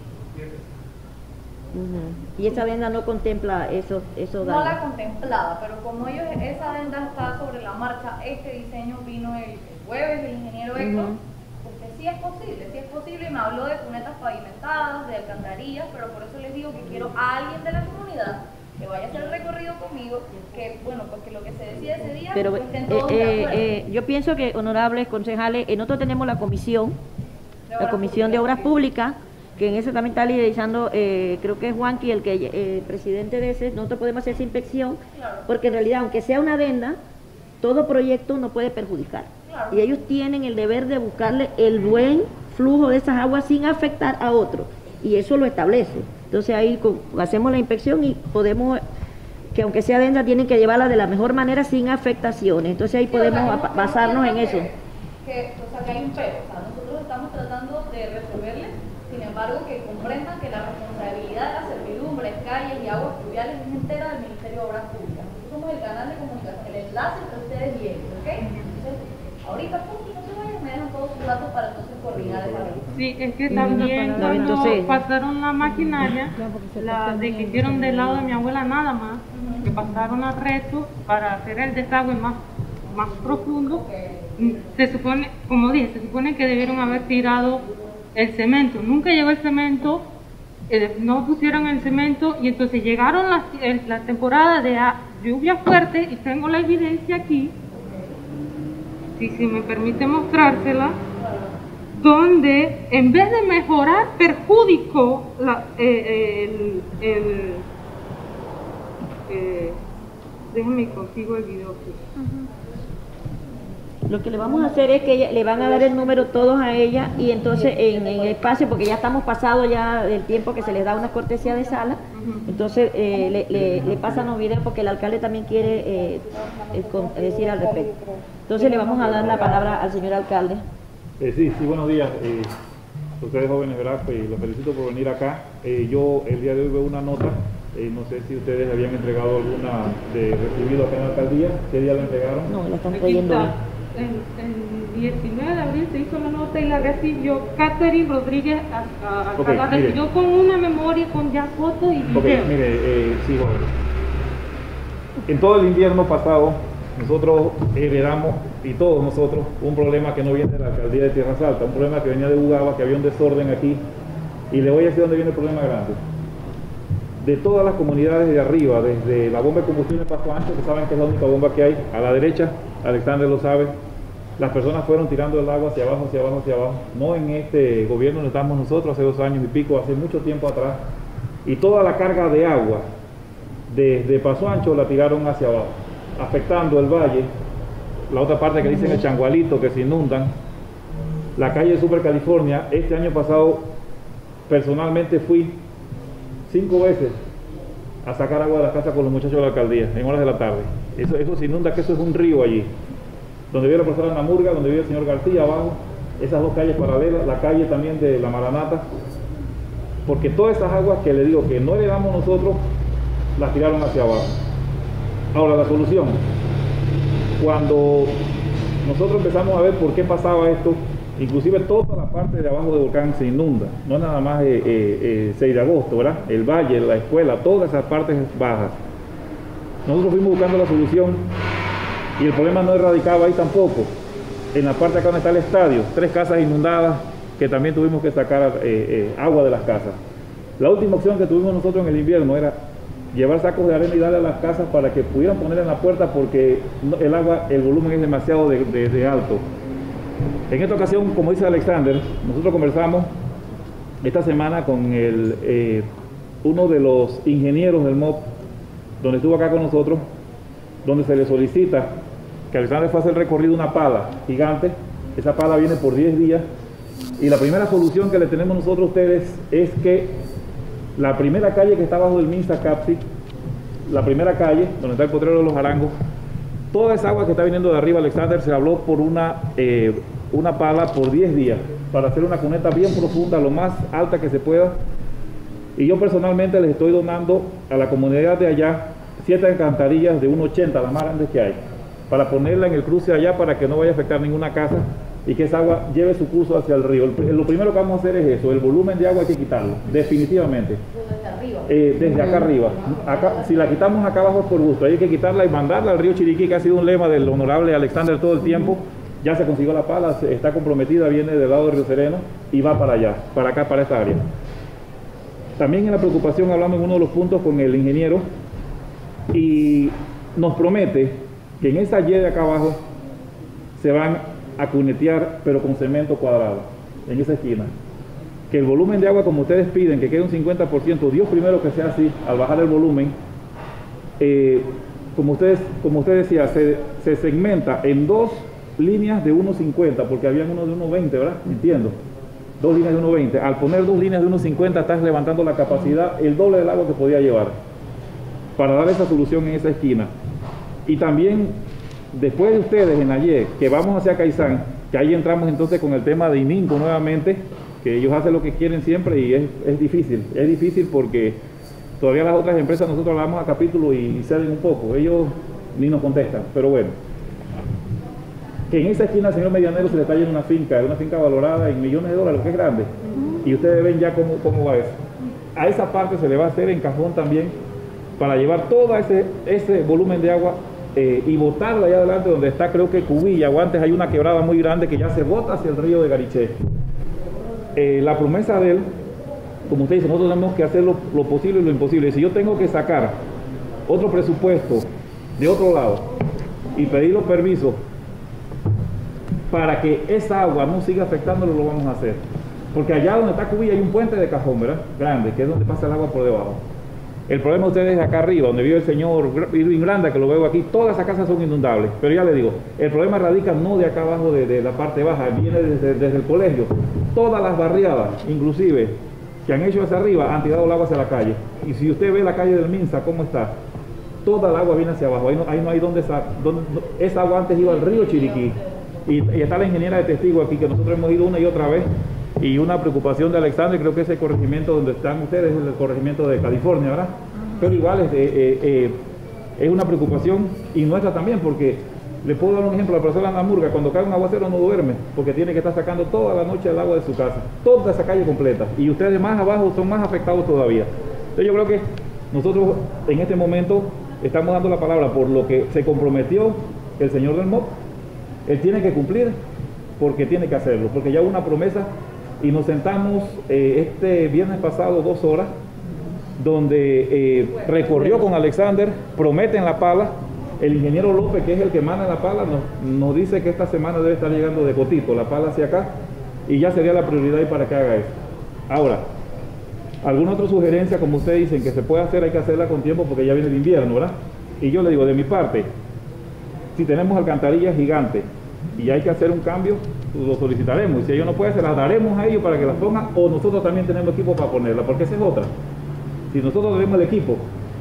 Uh-huh. Y esa adenda no contempla eso, eso no la contemplaba, pero como ellos, esa adenda está sobre la marcha, este diseño vino el, el jueves del ingeniero Héctor, uh-huh. Porque sí es posible, sí es posible, me habló de cunetas pavimentadas, de alcantarillas, pero por eso les digo que quiero a alguien de la comunidad que vaya a hacer el recorrido conmigo, que bueno, porque lo que se decide ese día, pero pues, estén eh, todos de acuerdo. Eh, yo pienso que, honorables concejales, eh, nosotros tenemos la comisión, de la comisión públicas, de obras sí. públicas, que en ese también está liderizando, eh, creo que es Juanqui el que eh, presidente de ese. Nosotros podemos hacer esa inspección, claro. Porque en realidad, aunque sea una adenda, todo proyecto no puede perjudicar, claro. Y ellos tienen el deber de buscarle el buen flujo de esas aguas sin afectar a otros, y eso lo establece. Entonces ahí con, hacemos la inspección y podemos, que aunque sea adenda, tienen que llevarla de la mejor manera sin afectaciones. Entonces ahí sí, podemos o sea, basarnos en que, eso. Que, o sea, que hay un pero, o sea, nosotros estamos tratando de resolverle. Sin embargo, que comprendan que la responsabilidad de las servidumbres, calles y aguas pluviales es entera del Ministerio de Obras Públicas. Nosotros somos el canal de comunicación, el enlace entre ustedes y ellos, ¿ok? Entonces, ahorita, punto, no se vayan, me dejan todos sus datos para entonces coordinar esa red. Sí, es que también no, cuando entonces, pasaron la maquinaria, la de que hicieron del lado de mi abuela nada más, uh-huh. Que pasaron a reto para hacer el desagüe más, más profundo, okay. Se supone, como dije, se supone que debieron haber tirado el cemento, nunca llegó el cemento, eh, no pusieron el cemento y entonces llegaron las la temporada de a, lluvia fuerte y tengo la evidencia aquí, si, si me permite mostrársela, donde en vez de mejorar perjudicó la, eh, el, el eh, déjenme consigo el video aquí. Uh-huh. Lo que le vamos a hacer es que ella, le van a dar el número todos a ella y entonces en, en el espacio, porque ya estamos pasados ya del tiempo que se les da una cortesía de sala, entonces eh, le, le, le pasan los videos porque el alcalde también quiere eh, eh, con, decir al respecto. Entonces le vamos a dar la palabra al señor alcalde. Eh, sí, sí, buenos días. Eh, ustedes jóvenes, ¿verdad? Pues, los felicito por venir acá. Eh, yo el día de hoy veo una nota, eh, no sé si ustedes habían entregado alguna de recibido acá en la alcaldía. ¿Qué día la entregaron? No, la están Aquí trayendo está. hoy. El, el diecinueve de abril se hizo la nota y la recibió Catherine Rodríguez, a, a, a- Ok, la mire. recibió con una memoria, con ya fotos y Ok, video. mire, eh, sí, joven. En todo el invierno pasado, nosotros heredamos, y todos nosotros, un problema que no viene de la alcaldía de Tierras Altas, un problema que venía de Ugaba, que había un desorden aquí, y le voy a decir dónde viene el problema grande. De todas las comunidades de arriba, desde la bomba de combustible Paso Ancho, que saben que es la única bomba que hay, a la derecha, Alexander lo sabe, las personas fueron tirando el agua hacia abajo, hacia abajo, hacia abajo, no en este gobierno donde estamos nosotros, hace dos años y pico, hace mucho tiempo atrás, y toda la carga de agua desde Paso Ancho la tiraron hacia abajo, afectando el valle, la otra parte que dicen el Changualito, que se inundan, la calle Super California. Este año pasado personalmente fui cinco veces a sacar agua de la casa con los muchachos de la alcaldía en horas de la tarde. Eso, eso se inunda, que eso es un río allí, donde vive la profesora Ana Murga, donde vive el señor García abajo, esas dos calles paralelas, la calle también de la Maranata, porque todas esas aguas que le digo que no le damos nosotros, las tiraron hacia abajo. Ahora la solución, cuando nosotros empezamos a ver por qué pasaba esto, inclusive toda la parte de abajo del volcán se inunda, no es nada más eh, eh, eh, seis de agosto, ¿verdad? El valle, la escuela, todas esas partes bajas. Nosotros fuimos buscando la solución y el problema no radicaba ahí tampoco. En la parte acá donde está el estadio, tres casas inundadas que también tuvimos que sacar eh, eh, agua de las casas. La última opción que tuvimos nosotros en el invierno era llevar sacos de arena y darle a las casas para que pudieran poner en la puerta, porque el agua, el volumen es demasiado de, de, de alto. En esta ocasión, como dice Alexander, nosotros conversamos esta semana con el, eh, uno de los ingenieros del M O P, donde estuvo acá con nosotros, donde se le solicita que Alexander fue a hacer el recorrido de una pala gigante. Esa pala viene por diez días y la primera solución que le tenemos nosotros a ustedes es que la primera calle que está abajo del Minsa Capsi, la primera calle donde está el potrero de los Arangos, toda esa agua que está viniendo de arriba, Alexander, se habló por una, eh, una pala por diez días para hacer una cuneta bien profunda, lo más alta que se pueda. Y yo personalmente les estoy donando a la comunidad de allá siete alcantarillas de uno ochenta, las más grandes que hay, para ponerla en el cruce allá para que no vaya a afectar ninguna casa y que esa agua lleve su curso hacia el río. El- Lo primero que vamos a hacer es eso, el volumen de agua hay que quitarlo, definitivamente. Eh, desde acá arriba. Acá, si la quitamos acá abajo es por gusto, hay que quitarla y mandarla al río Chiriquí, que ha sido un lema del honorable Alexander todo el tiempo. Ya se consiguió la pala, se- está comprometida, viene del lado de Río Sereno y va para allá, para acá, para esta área. También en la preocupación hablamos en uno de los puntos con el ingeniero y nos promete que en esa Y de acá abajo se van a cunetear, pero con cemento cuadrado, en esa esquina. Que el volumen de agua, como ustedes piden, que quede un cincuenta por ciento, Dios primero que sea así, al bajar el volumen, eh, como, ustedes, como usted decía, se, se segmenta en dos líneas de uno cincuenta, porque habían uno de uno veinte, ¿verdad? Entiendo. Dos líneas de uno veinte. Al poner dos líneas de uno cincuenta, estás levantando la capacidad, el doble del agua que podía llevar, para dar esa solución en esa esquina. Y también, después de ustedes en ayer, que vamos hacia Caizán, que ahí entramos entonces con el tema de ININCO nuevamente, que ellos hacen lo que quieren siempre y es, es difícil, es difícil porque todavía las otras empresas nosotros hablamos a capítulo y, y ceden un poco, ellos ni nos contestan, pero bueno. Que en esa esquina al señor Medianero se le está yendo una finca, una finca valorada en millones de dólares, lo que es grande, y ustedes ven ya cómo, cómo va eso. A esa parte se le va a hacer en cajón también, para llevar todo ese, ese volumen de agua eh, y botarla allá adelante donde está, creo que Cubilla, o antes hay una quebrada muy grande que ya se bota hacia el río de Gariché. Eh, la promesa de él, como usted dice, nosotros tenemos que hacer lo, lo posible y lo imposible. Si yo tengo que sacar otro presupuesto de otro lado y pedir los permisos para que esa agua no siga afectándolo, lo vamos a hacer. Porque allá donde está Cubilla hay un puente de cajón, ¿verdad? Grande, que es donde pasa el agua por debajo. El problema de ustedes es acá arriba, donde vive el señor Irving Granda, que lo veo aquí, todas esas casas son inundables. Pero ya le digo, el problema radica no de acá abajo, de, de la parte baja, viene desde, desde el colegio. Todas las barriadas, inclusive, que han hecho hacia arriba, han tirado el agua hacia la calle. Y si usted ve la calle del Minsa, ¿cómo está? Toda el agua viene hacia abajo, ahí no, ahí no hay donde, donde esa agua antes iba al río Chiriquí. Y, y está la ingeniera de testigo aquí, que nosotros hemos ido una y otra vez. Y una preocupación de Alexander, creo que ese corregimiento donde están ustedes es el corregimiento de California, ¿verdad? Pero igual es, eh, eh, es una preocupación y nuestra también, porque le puedo dar un ejemplo, la persona en la murga, cuando cae un aguacero no duerme, porque tiene que estar sacando toda la noche el agua de su casa, toda esa calle completa, y ustedes más abajo son más afectados todavía. Entonces yo creo que nosotros en este momento estamos dando la palabra por lo que se comprometió el señor del M O P. Él tiene que cumplir porque tiene que hacerlo, porque ya hubo una promesa. Y nos sentamos eh, este viernes pasado dos horas, donde eh, recorrió con Alexander, prometen la pala. El ingeniero López, que es el que manda la pala, nos, nos dice que esta semana debe estar llegando de Cotito, la pala hacia acá, y ya sería la prioridad para que haga eso. Ahora, alguna otra sugerencia, como ustedes dicen, que se puede hacer, hay que hacerla con tiempo porque ya viene el invierno, ¿verdad? Y yo le digo, de mi parte, si tenemos alcantarillas gigantes y hay que hacer un cambio, lo solicitaremos, y si ellos no pueden, se las daremos a ellos para que las pongan, o nosotros también tenemos equipo para ponerla, porque esa es otra. Si nosotros tenemos el equipo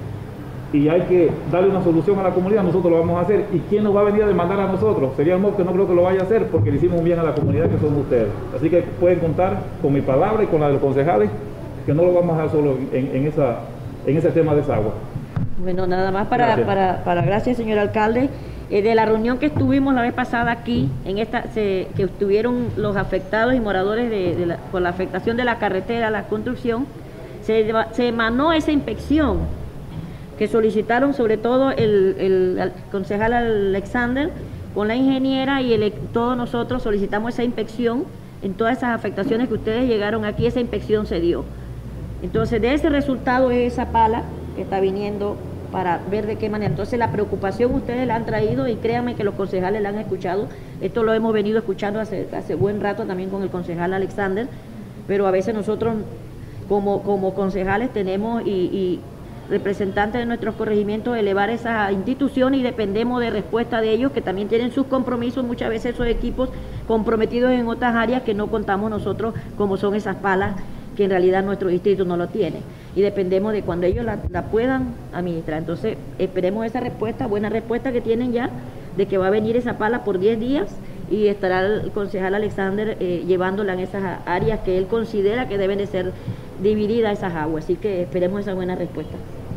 y hay que darle una solución a la comunidad, nosotros lo vamos a hacer. ¿Y quién nos va a venir a demandar a nosotros? Sería el M O P, que no creo que lo vaya a hacer, porque le hicimos un bien a la comunidad, que son ustedes. Así que pueden contar con mi palabra y con la de los concejales, que no lo vamos a dejar solo en, en, esa, en ese tema de esa agua. Bueno, nada más para, gracias. para, para gracias, señor alcalde. Eh, de la reunión que estuvimos la vez pasada aquí, en esta se, que estuvieron los afectados y moradores de, de la, por la afectación de la carretera, la construcción, se, se emanó esa inspección que solicitaron sobre todo el, el, el concejal Alexander con la ingeniera, y el, todos nosotros solicitamos esa inspección en todas esas afectaciones que ustedes llegaron aquí. Esa inspección se dio. Entonces, de ese resultado es esa pala que está viniendo para ver de qué manera. Entonces, la preocupación ustedes la han traído, y créanme que los concejales la han escuchado. Esto lo hemos venido escuchando hace, hace buen rato también con el concejal Alexander, pero a veces nosotros como, como concejales tenemos y, y representantes de nuestros corregimientos elevar esas instituciones, y dependemos de respuesta de ellos, que también tienen sus compromisos, muchas veces esos equipos comprometidos en otras áreas que no contamos nosotros, como son esas palas que en realidad nuestro distrito no lo tiene, y dependemos de cuando ellos la, la puedan administrar. Entonces esperemos esa respuesta, buena respuesta que tienen ya, de que va a venir esa pala por diez días y estará el concejal Alexander eh, llevándola en esas áreas que él considera que deben de ser divididas esas aguas. Así que esperemos esa buena respuesta.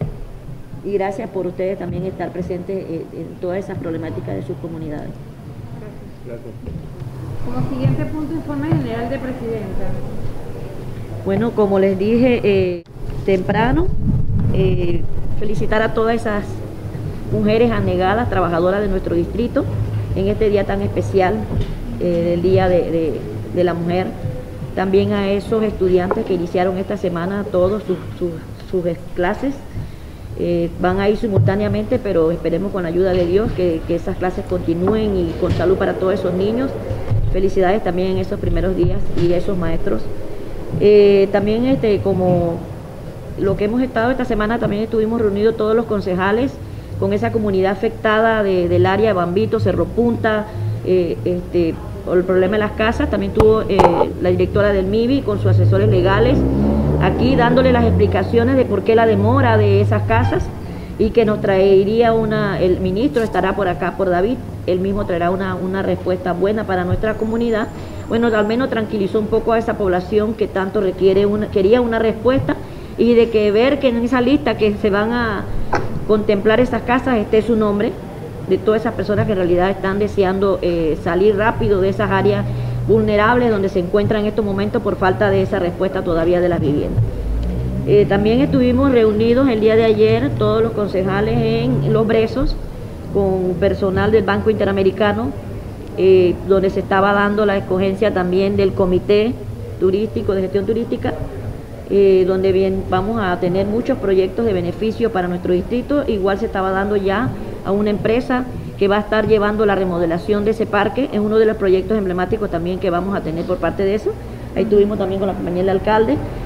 Y gracias por ustedes también estar presentes eh, en todas esas problemáticas de sus comunidades. Gracias. Como siguiente punto, informe general de presidenta. Bueno, como les dije eh, temprano, eh, felicitar a todas esas mujeres anegadas, trabajadoras de nuestro distrito, en este día tan especial, eh, del Día de, de, de la Mujer. También a esos estudiantes que iniciaron esta semana todos sus, sus, sus clases. Eh, van a ir simultáneamente, pero esperemos con la ayuda de Dios que, que esas clases continúen y con salud para todos esos niños. Felicidades también en esos primeros días y esos maestros. Eh, también este, como lo que hemos estado esta semana, también estuvimos reunidos todos los concejales con esa comunidad afectada de, del área de Bambito, Cerro Punta, eh, este, por el problema de las casas. También tuvo eh, la directora del M I B I con sus asesores legales aquí dándole las explicaciones de por qué la demora de esas casas, y que nos traería una, el ministro estará por acá, por David, él mismo traerá una, una respuesta buena para nuestra comunidad. Bueno, al menos tranquilizó un poco a esa población que tanto requiere una, quería una respuesta, y de que ver que en esa lista que se van a contemplar esas casas esté su nombre, de todas esas personas que en realidad están deseando eh, salir rápido de esas áreas vulnerables donde se encuentran en estos momentos por falta de esa respuesta todavía de las viviendas. Eh, también estuvimos reunidos el día de ayer, todos los concejales en Los Brezos, con personal del Banco Interamericano, eh, donde se estaba dando la escogencia también del Comité Turístico, de Gestión Turística, eh, donde bien vamos a tener muchos proyectos de beneficio para nuestro distrito. Igual se estaba dando ya a una empresa que va a estar llevando la remodelación de ese parque. Es uno de los proyectos emblemáticos también que vamos a tener por parte de eso. Ahí estuvimos también con la compañía del alcalde.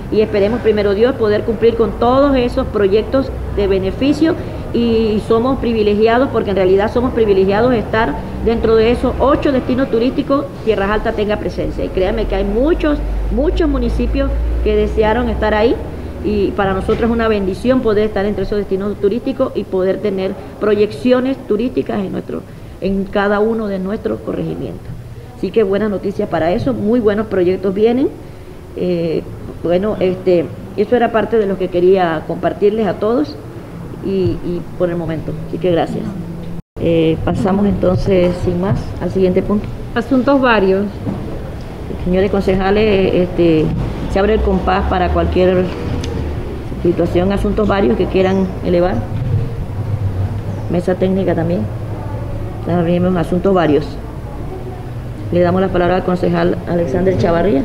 y esperemos primero Dios poder cumplir con todos esos proyectos de beneficio, y somos privilegiados porque en realidad somos privilegiados de estar dentro de esos ocho destinos turísticos. Tierras Altas tenga presencia, y créanme que hay muchos, muchos municipios que desearon estar ahí, y para nosotros es una bendición poder estar entre esos destinos turísticos y poder tener proyecciones turísticas en, nuestro, en cada uno de nuestros corregimientos. Así que buenas noticias para eso, muy buenos proyectos vienen. Eh, bueno, este, eso era parte de lo que quería compartirles a todos y, y por el momento, así que gracias. Eh, pasamos entonces sin más al siguiente punto. Asuntos varios. Señores concejales, este, se abre el compás para cualquier situación, asuntos varios que quieran elevar. Mesa técnica también. Abrimos asuntos varios. Le damos la palabra al concejal Alexander Chavarría.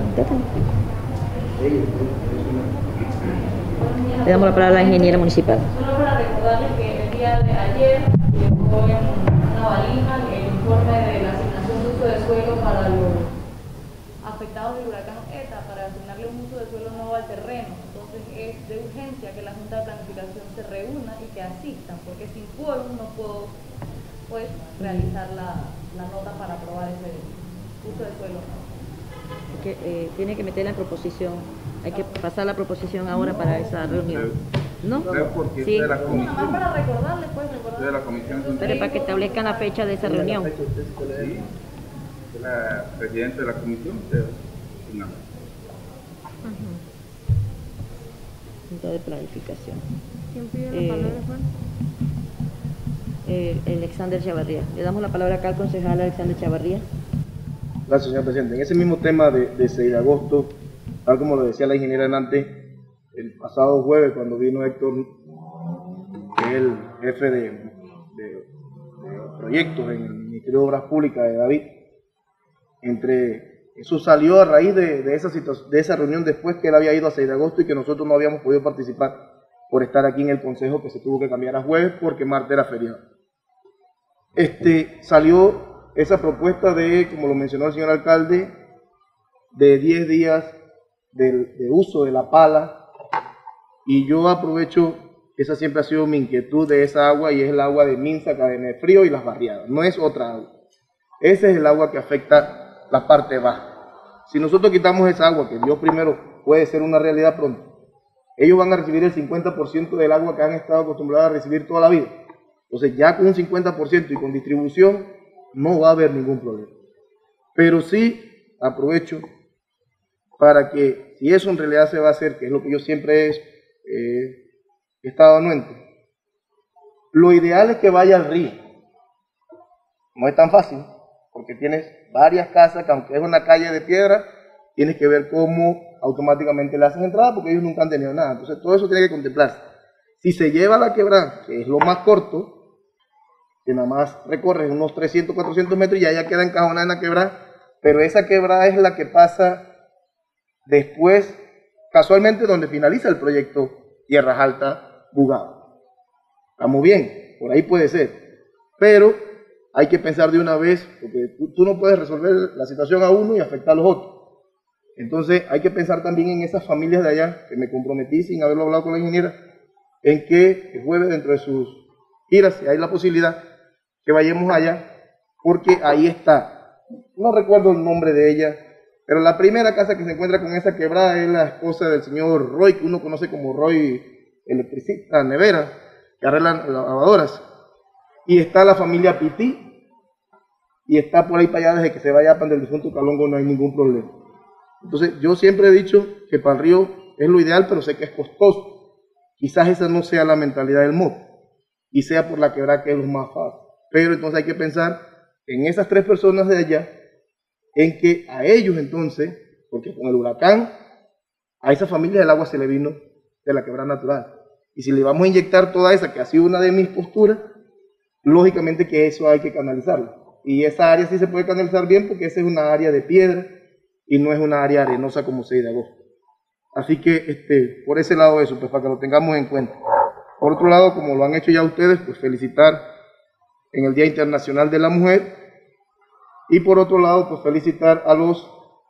Le damos la palabra a la ingeniera municipal. Solo para recordarles que el día de ayer llegó en una valija el informe de la asignación de uso de suelo para los afectados del huracán ETA, para asignarle un uso de suelo nuevo al terreno. Entonces es de urgencia que la Junta de Planificación se reúna y que asistan, porque sin quórum no puedo pues realizar la, la nota para aprobar ese uso de suelo. Que, eh, tiene que meter la proposición, hay que pasar la proposición ahora para esa reunión, ¿no? Sí. Nada más para recordarles, pues, recordarles. De la comisión. Pero para que establezcan la fecha de esa reunión. Sí, la presidenta de la comisión. No. Junta de planificación. ¿Quién pide la Eh, palabra, Juan? Eh, Alexander Chavarría. Le damos la palabra acá al concejal Alexander Chavarría. Gracias, señor presidente. En ese mismo tema de, de seis de agosto, tal como lo decía la ingeniera antes, el pasado jueves cuando vino Héctor, que es el jefe de, de, de proyectos en el Ministerio de Obras Públicas de David, entre eso salió a raíz de, de, esa de esa reunión después que él había ido a seis de agosto y que nosotros no habíamos podido participar por estar aquí en el consejo, que se tuvo que cambiar a jueves porque martes era feriado. Este, salió esa propuesta de, como lo mencionó el señor alcalde, de diez días de, de uso de la pala, y yo aprovecho, esa siempre ha sido mi inquietud de esa agua, y es el agua de Minsa, Cadena de Frío y Las Barriadas, no es otra agua. Ese es el agua que afecta la parte baja. Si nosotros quitamos esa agua, que Dios primero puede ser una realidad pronto, ellos van a recibir el cincuenta por ciento del agua que han estado acostumbrados a recibir toda la vida. Entonces ya con un cincuenta por ciento y con distribución no va a haber ningún problema. Pero sí aprovecho para que, si eso en realidad se va a hacer, que es lo que yo siempre he, eh, he estado anuente, lo ideal es que vaya al río. No es tan fácil, porque tienes varias casas que aunque es una calle de piedra, tienes que ver cómo automáticamente le hacen entrada, porque ellos nunca han tenido nada. Entonces todo eso tiene que contemplarse. Si se lleva a la quebrada, que es lo más corto, que nada más recorre unos trescientos, cuatrocientos metros y ya, ya queda encajonada en la quebrada, pero esa quebrada es la que pasa después, casualmente, donde finaliza el proyecto Tierras Altas Bugaba. Estamos bien, por ahí puede ser, pero hay que pensar de una vez, porque tú, tú no puedes resolver la situación a uno y afectar a los otros. Entonces hay que pensar también en esas familias de allá, que me comprometí sin haberlo hablado con la ingeniera, en que el jueves, dentro de sus giras, si hay la posibilidad, que vayamos allá, porque ahí está, no recuerdo el nombre de ella, pero la primera casa que se encuentra con esa quebrada es la esposa del señor Roy, que uno conoce como Roy Electricista Nevera, que arregla lavadoras, y está la familia Pití, y está por ahí para allá, desde que se vaya para el difunto Calongo no hay ningún problema. Entonces yo siempre he dicho que para el río es lo ideal, pero sé que es costoso. Quizás esa no sea la mentalidad del M O P, y sea por la quebrada que es lo más fácil. Pero entonces hay que pensar en esas tres personas de allá, en que a ellos entonces, porque con el huracán, a esa familia el agua se le vino de la quebrada natural. Y si le vamos a inyectar toda esa, que ha sido una de mis posturas, lógicamente que eso hay que canalizarlo. Y esa área sí se puede canalizar bien, porque esa es una área de piedra y no es una área arenosa como seis de agosto. Así que este, por ese lado eso, pues para que lo tengamos en cuenta. Por otro lado, como lo han hecho ya ustedes, pues felicitar en el Día Internacional de la Mujer, y por otro lado, pues felicitar a los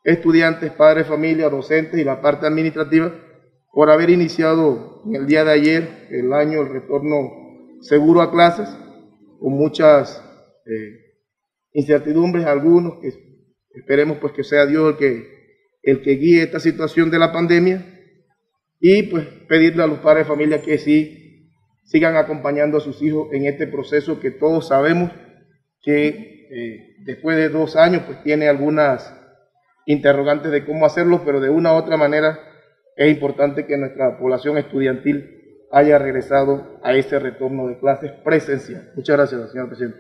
estudiantes, padres, familia, docentes y la parte administrativa por haber iniciado en el día de ayer el año, el retorno seguro a clases, con muchas eh, incertidumbres, algunos que esperemos pues que sea Dios el que, el que guíe esta situación de la pandemia, y pues pedirle a los padres de familia que sí sigan acompañando a sus hijos en este proceso que todos sabemos que eh, después de dos años pues tiene algunas interrogantes de cómo hacerlo, pero de una u otra manera es importante que nuestra población estudiantil haya regresado a ese retorno de clases presencial. Muchas gracias, señor presidente.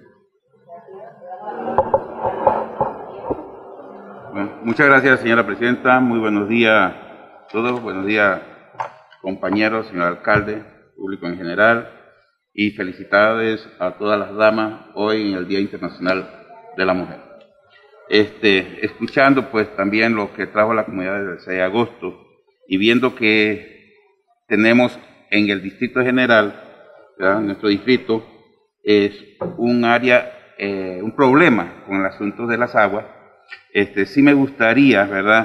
Bueno, muchas gracias, señora presidenta. Muy buenos días a todos. Buenos días, compañeros, señor alcalde, público en general, y felicidades a todas las damas hoy en el Día Internacional de la Mujer. Este, escuchando pues también lo que trajo la comunidad del seis de agosto y viendo que tenemos en el Distrito General, ¿verdad? Nuestro distrito es un área, eh, un problema con el asunto de las aguas. Este, sí me gustaría, ¿verdad?,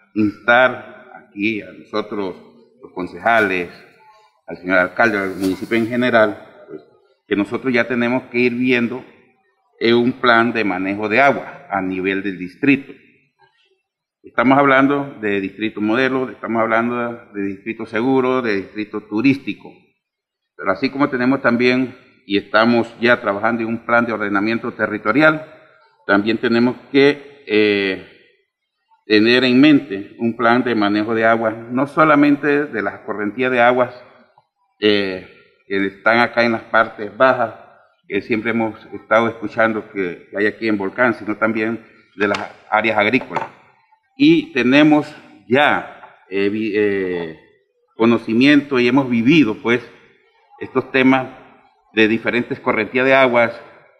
instar aquí a nosotros, los concejales, al señor alcalde, al municipio en general, pues, que nosotros ya tenemos que ir viendo eh, un plan de manejo de agua a nivel del distrito. Estamos hablando de distrito modelo, estamos hablando de distrito seguro, de distrito turístico. Pero así como tenemos también, y estamos ya trabajando en un plan de ordenamiento territorial, también tenemos que eh, tener en mente un plan de manejo de aguas, no solamente de las correntías de aguas eh, que están acá en las partes bajas, que siempre hemos estado escuchando que hay aquí en Volcán, sino también de las áreas agrícolas. Y tenemos ya eh, eh, conocimiento y hemos vivido pues estos temas de diferentes correntías de aguas,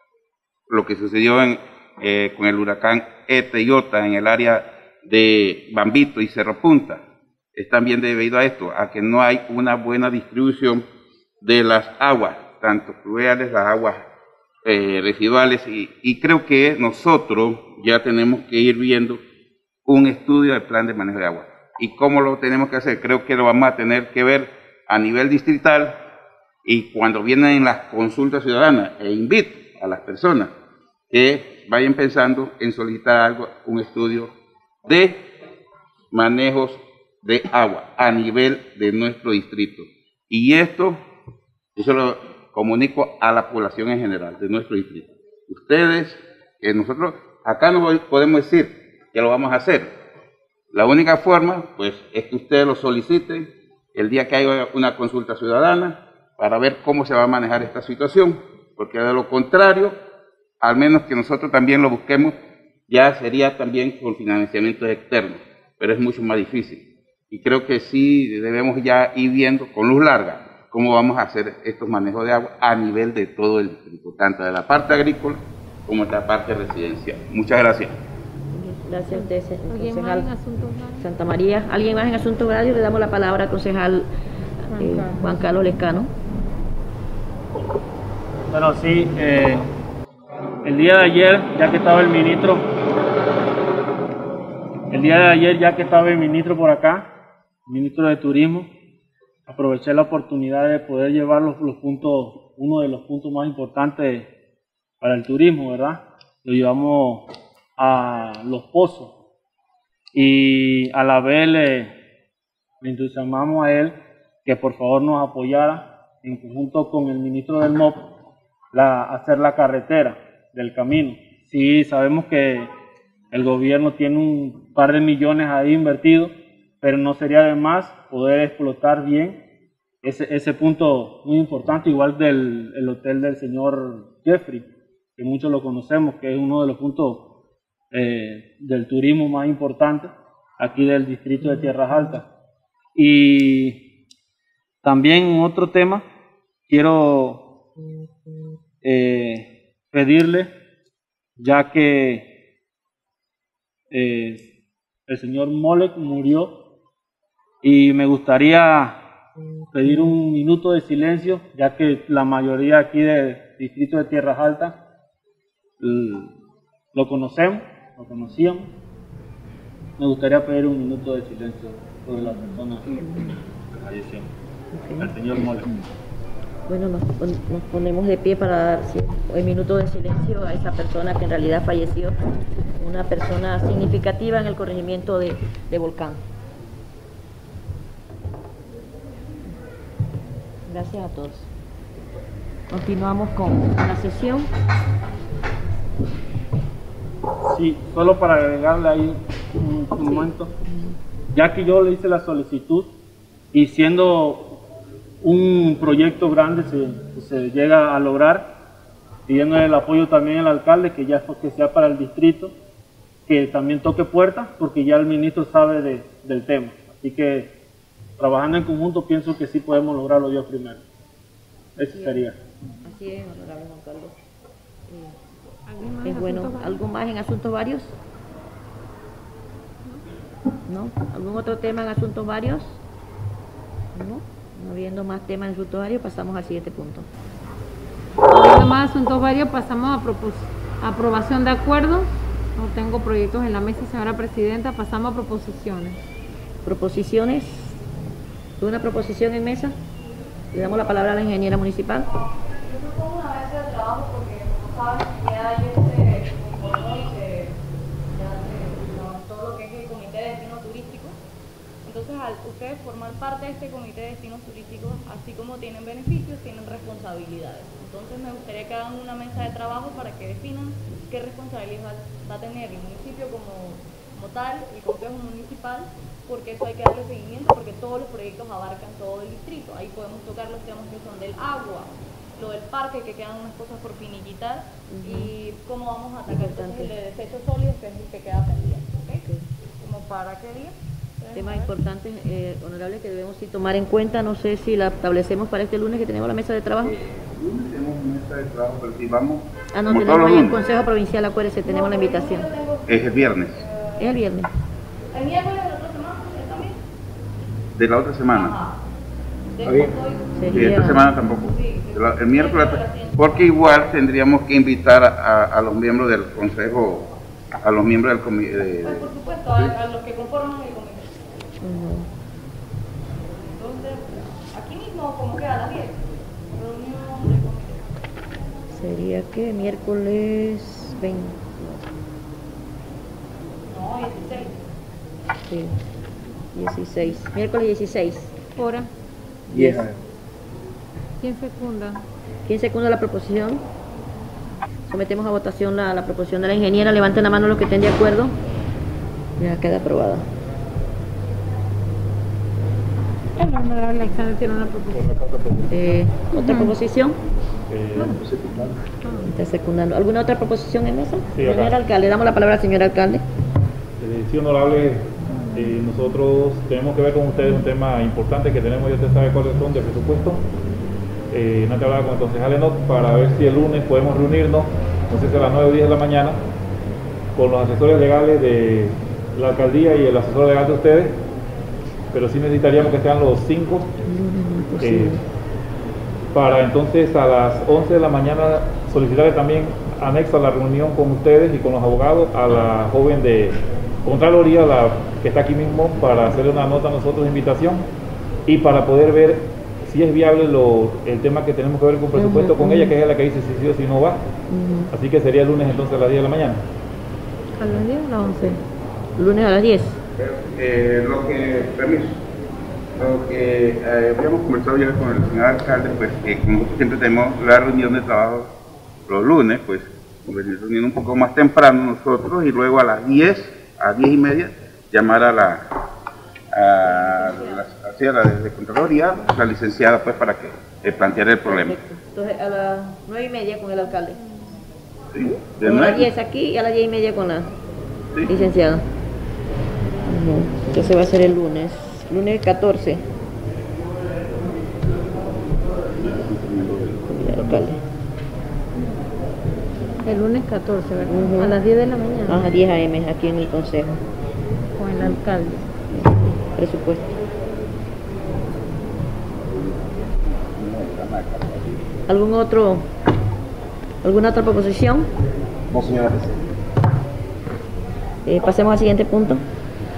lo que sucedió en, eh, con el huracán Eta y Ota en el área de Bambito y Cerro Punta. Es también debido a esto, a que no hay una buena distribución de las aguas, tanto fluviales, las aguas eh, residuales, y, y creo que nosotros ya tenemos que ir viendo un estudio del plan de manejo de agua. ¿Y cómo lo tenemos que hacer? Creo que lo vamos a tener que ver a nivel distrital, y cuando vienen las consultas ciudadanas, e invito a las personas que vayan pensando en solicitar algo, un estudio de manejos de agua a nivel de nuestro distrito. Y esto, yo se lo comunico a la población en general de nuestro distrito. Ustedes, que nosotros acá no podemos decir que lo vamos a hacer. La única forma, pues, es que ustedes lo soliciten el día que haya una consulta ciudadana para ver cómo se va a manejar esta situación, porque de lo contrario, al menos que nosotros también lo busquemos, ya sería también con financiamientos externos, pero es mucho más difícil. Y creo que sí debemos ya ir viendo con luz larga cómo vamos a hacer estos manejos de agua a nivel de todo el distrito, tanto de la parte agrícola como de la parte residencial. Muchas gracias. Gracias a usted, ¿Alguien más concejal en asuntos agrarios? Santa María. ¿Alguien más en asuntos agrarios? Le damos la palabra al concejal eh, Juan Carlos Lescano. Bueno, sí, eh, el día de ayer, ya que estaba el ministro, el día de ayer, ya que estaba el ministro por acá, el ministro de Turismo, aproveché la oportunidad de poder llevar los, los puntos, uno de los puntos más importantes para el turismo, ¿verdad? Lo llevamos a Los Pozos, y a la vez le, le entusiasmamos a él que por favor nos apoyara en conjunto con el ministro del M O P la, hacer la carretera del camino. Sí, sabemos que el gobierno tiene un par de millones ahí invertidos, pero no sería de más poder explotar bien ese, ese punto muy importante, igual del el hotel del señor Jeffrey, que muchos lo conocemos, que es uno de los puntos Eh, del turismo más importante aquí del distrito de Tierras Altas. Y también otro tema, quiero eh, pedirle, ya que eh, el señor Molek murió, y me gustaría pedir un minuto de silencio, ya que la mayoría aquí del distrito de Tierras Altas lo conocemos, lo conocíamos, me gustaría pedir un minuto de silencio por la persona que falleció, Okay. el señor Mole. Bueno, nos, pon- nos ponemos de pie para dar sí, un minuto de silencio a esa persona que en realidad falleció, una persona significativa en el corregimiento de, de Volcán. Gracias a todos. Continuamos con la sesión. Sí, solo para agregarle ahí un, un momento, ya que yo le hice la solicitud y siendo un proyecto grande se, se llega a lograr, pidiéndole el apoyo también al alcalde, que ya que sea para el distrito, que también toque puertas, porque ya el ministro sabe de, del tema. Así que trabajando en conjunto pienso que sí podemos lograrlo yo primero. Eso sería. Así es, honorable Juan Carlos. ¿Alguien más Es en bueno, asuntos varios? ¿algo más en asuntos varios? ¿No? ¿Algún otro tema en asuntos varios? No. No habiendo más temas en asuntos varios, pasamos al siguiente punto. Habiendo más asuntos varios, pasamos a propos- aprobación de acuerdos. No tengo proyectos en la mesa, señora presidenta. Pasamos a proposiciones. Proposiciones. ¿Una proposición en mesa? Le damos la palabra a la ingeniera municipal. Yo propongo una mesa de trabajo porque, como saben, ya ayer se informó y se, ya se levantó lo que es el Comité de Destinos Turísticos. Entonces, al ustedes formar parte de este Comité de Destinos Turísticos, así como tienen beneficios, tienen responsabilidades. Entonces, me gustaría que hagan una mesa de trabajo para que definan qué responsabilidades va a tener el municipio como, como tal, el Consejo Municipal, porque eso hay que darle seguimiento, porque todos los proyectos abarcan todo el distrito. Ahí podemos tocar los temas que son del agua, lo del parque, que quedan unas cosas por finiquitar, uh-huh. y cómo vamos a atacar entonces el de desechos sólidos, que es el que queda pendiente. ¿Okay? Okay. ¿Como para qué día? Temas importantes, eh, honorables, que debemos sí tomar en cuenta. No sé si la establecemos para este lunes que tenemos la mesa de trabajo. Eh, el lunes tenemos mesa de trabajo, pero si vamos. Ah, no, tenemos ahí el Consejo Provincial, acuérdese, tenemos no, la invitación. Es el viernes. Es el viernes. ¿El miércoles de la otra semana? ¿Es también? De la otra semana. Ajá. ¿Está bien? Sería... Y esta semana tampoco. Sí, sí. El miércoles, porque igual tendríamos que invitar a, a los miembros del Consejo, a los miembros del comité. De... Pues por supuesto, a, a los que conforman el comité. Uh-huh. Entonces, aquí mismo, como queda a las diez, reunión del comité. Sería que miércoles veinte. No, dieciséis. Sí, dieciséis. Miércoles dieciséis. Hora. diez. ¿Quién secunda? ¿Quién secunda la proposición? Sometemos a votación la, la proposición de la ingeniera. Levanten la mano los que estén de acuerdo. Ya queda aprobada. El honorable Alexander tiene una proposición. Eh, ¿Otra uh-huh. proposición? Eh, no. Está secundando. ¿Alguna otra proposición en mesa? Sí, señor alcalde, damos la palabra al señor alcalde. Eh, sí, honorable, eh, nosotros tenemos que ver con ustedes un tema importante que tenemos, ya usted sabe cuáles son, de presupuesto. Eh, no te hablaba con el concejal Enoch para ver si el lunes podemos reunirnos, no sé si a las nueve o diez de la mañana, con los asesores legales de la alcaldía y el asesor legal de ustedes, pero sí necesitaríamos que sean los cinco, eh, para entonces a las once de la mañana solicitarle también anexo a la reunión con ustedes y con los abogados a la joven de Contraloría, la que está aquí mismo, para hacerle una nota a nosotros de invitación y para poder ver si es viable lo, el tema que tenemos que ver con presupuesto uh-huh, con uh-huh. ella, que es la que dice si sí o si no va. Uh-huh. Así que sería el lunes entonces a las diez de la mañana. ¿A las diez o a las once? Lunes a las diez. Eh, lo que, permiso, lo que eh, habíamos conversado ya con el señor alcalde, pues que como nosotros siempre tenemos la reunión de trabajo los lunes, pues venir reuniendo un poco más temprano nosotros y luego a las diez, a diez y media, llamar a la a la, así a la de, de Contraloría, la licenciada, pues para que eh, planteara el problema. Perfecto. Entonces a las nueve y media con el alcalde. Sí, de a las diez aquí y a las diez y media con la sí. licenciada. Uh-huh. Entonces va a ser el lunes, lunes catorce. El alcalde. El lunes catorce, ¿verdad? Uh-huh. A las diez de la mañana. A diez a eme aquí en el consejo. Con el alcalde. Presupuesto. ¿Algún otro, alguna otra proposición? No, señora. Eh, pasemos al siguiente punto.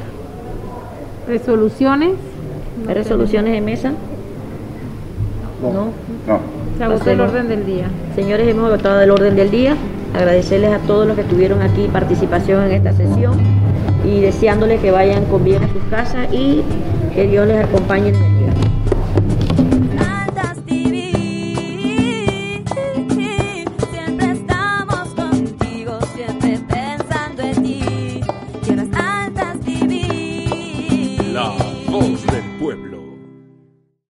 Resoluciones. ¿Hay resoluciones de mesa? No. No. Se agotó el orden del día. Señores, hemos agotado el orden del día. Agradecerles a todos los que tuvieron aquí participación en esta sesión y deseándoles que vayan con bien a sus casas y que Dios les acompañe en el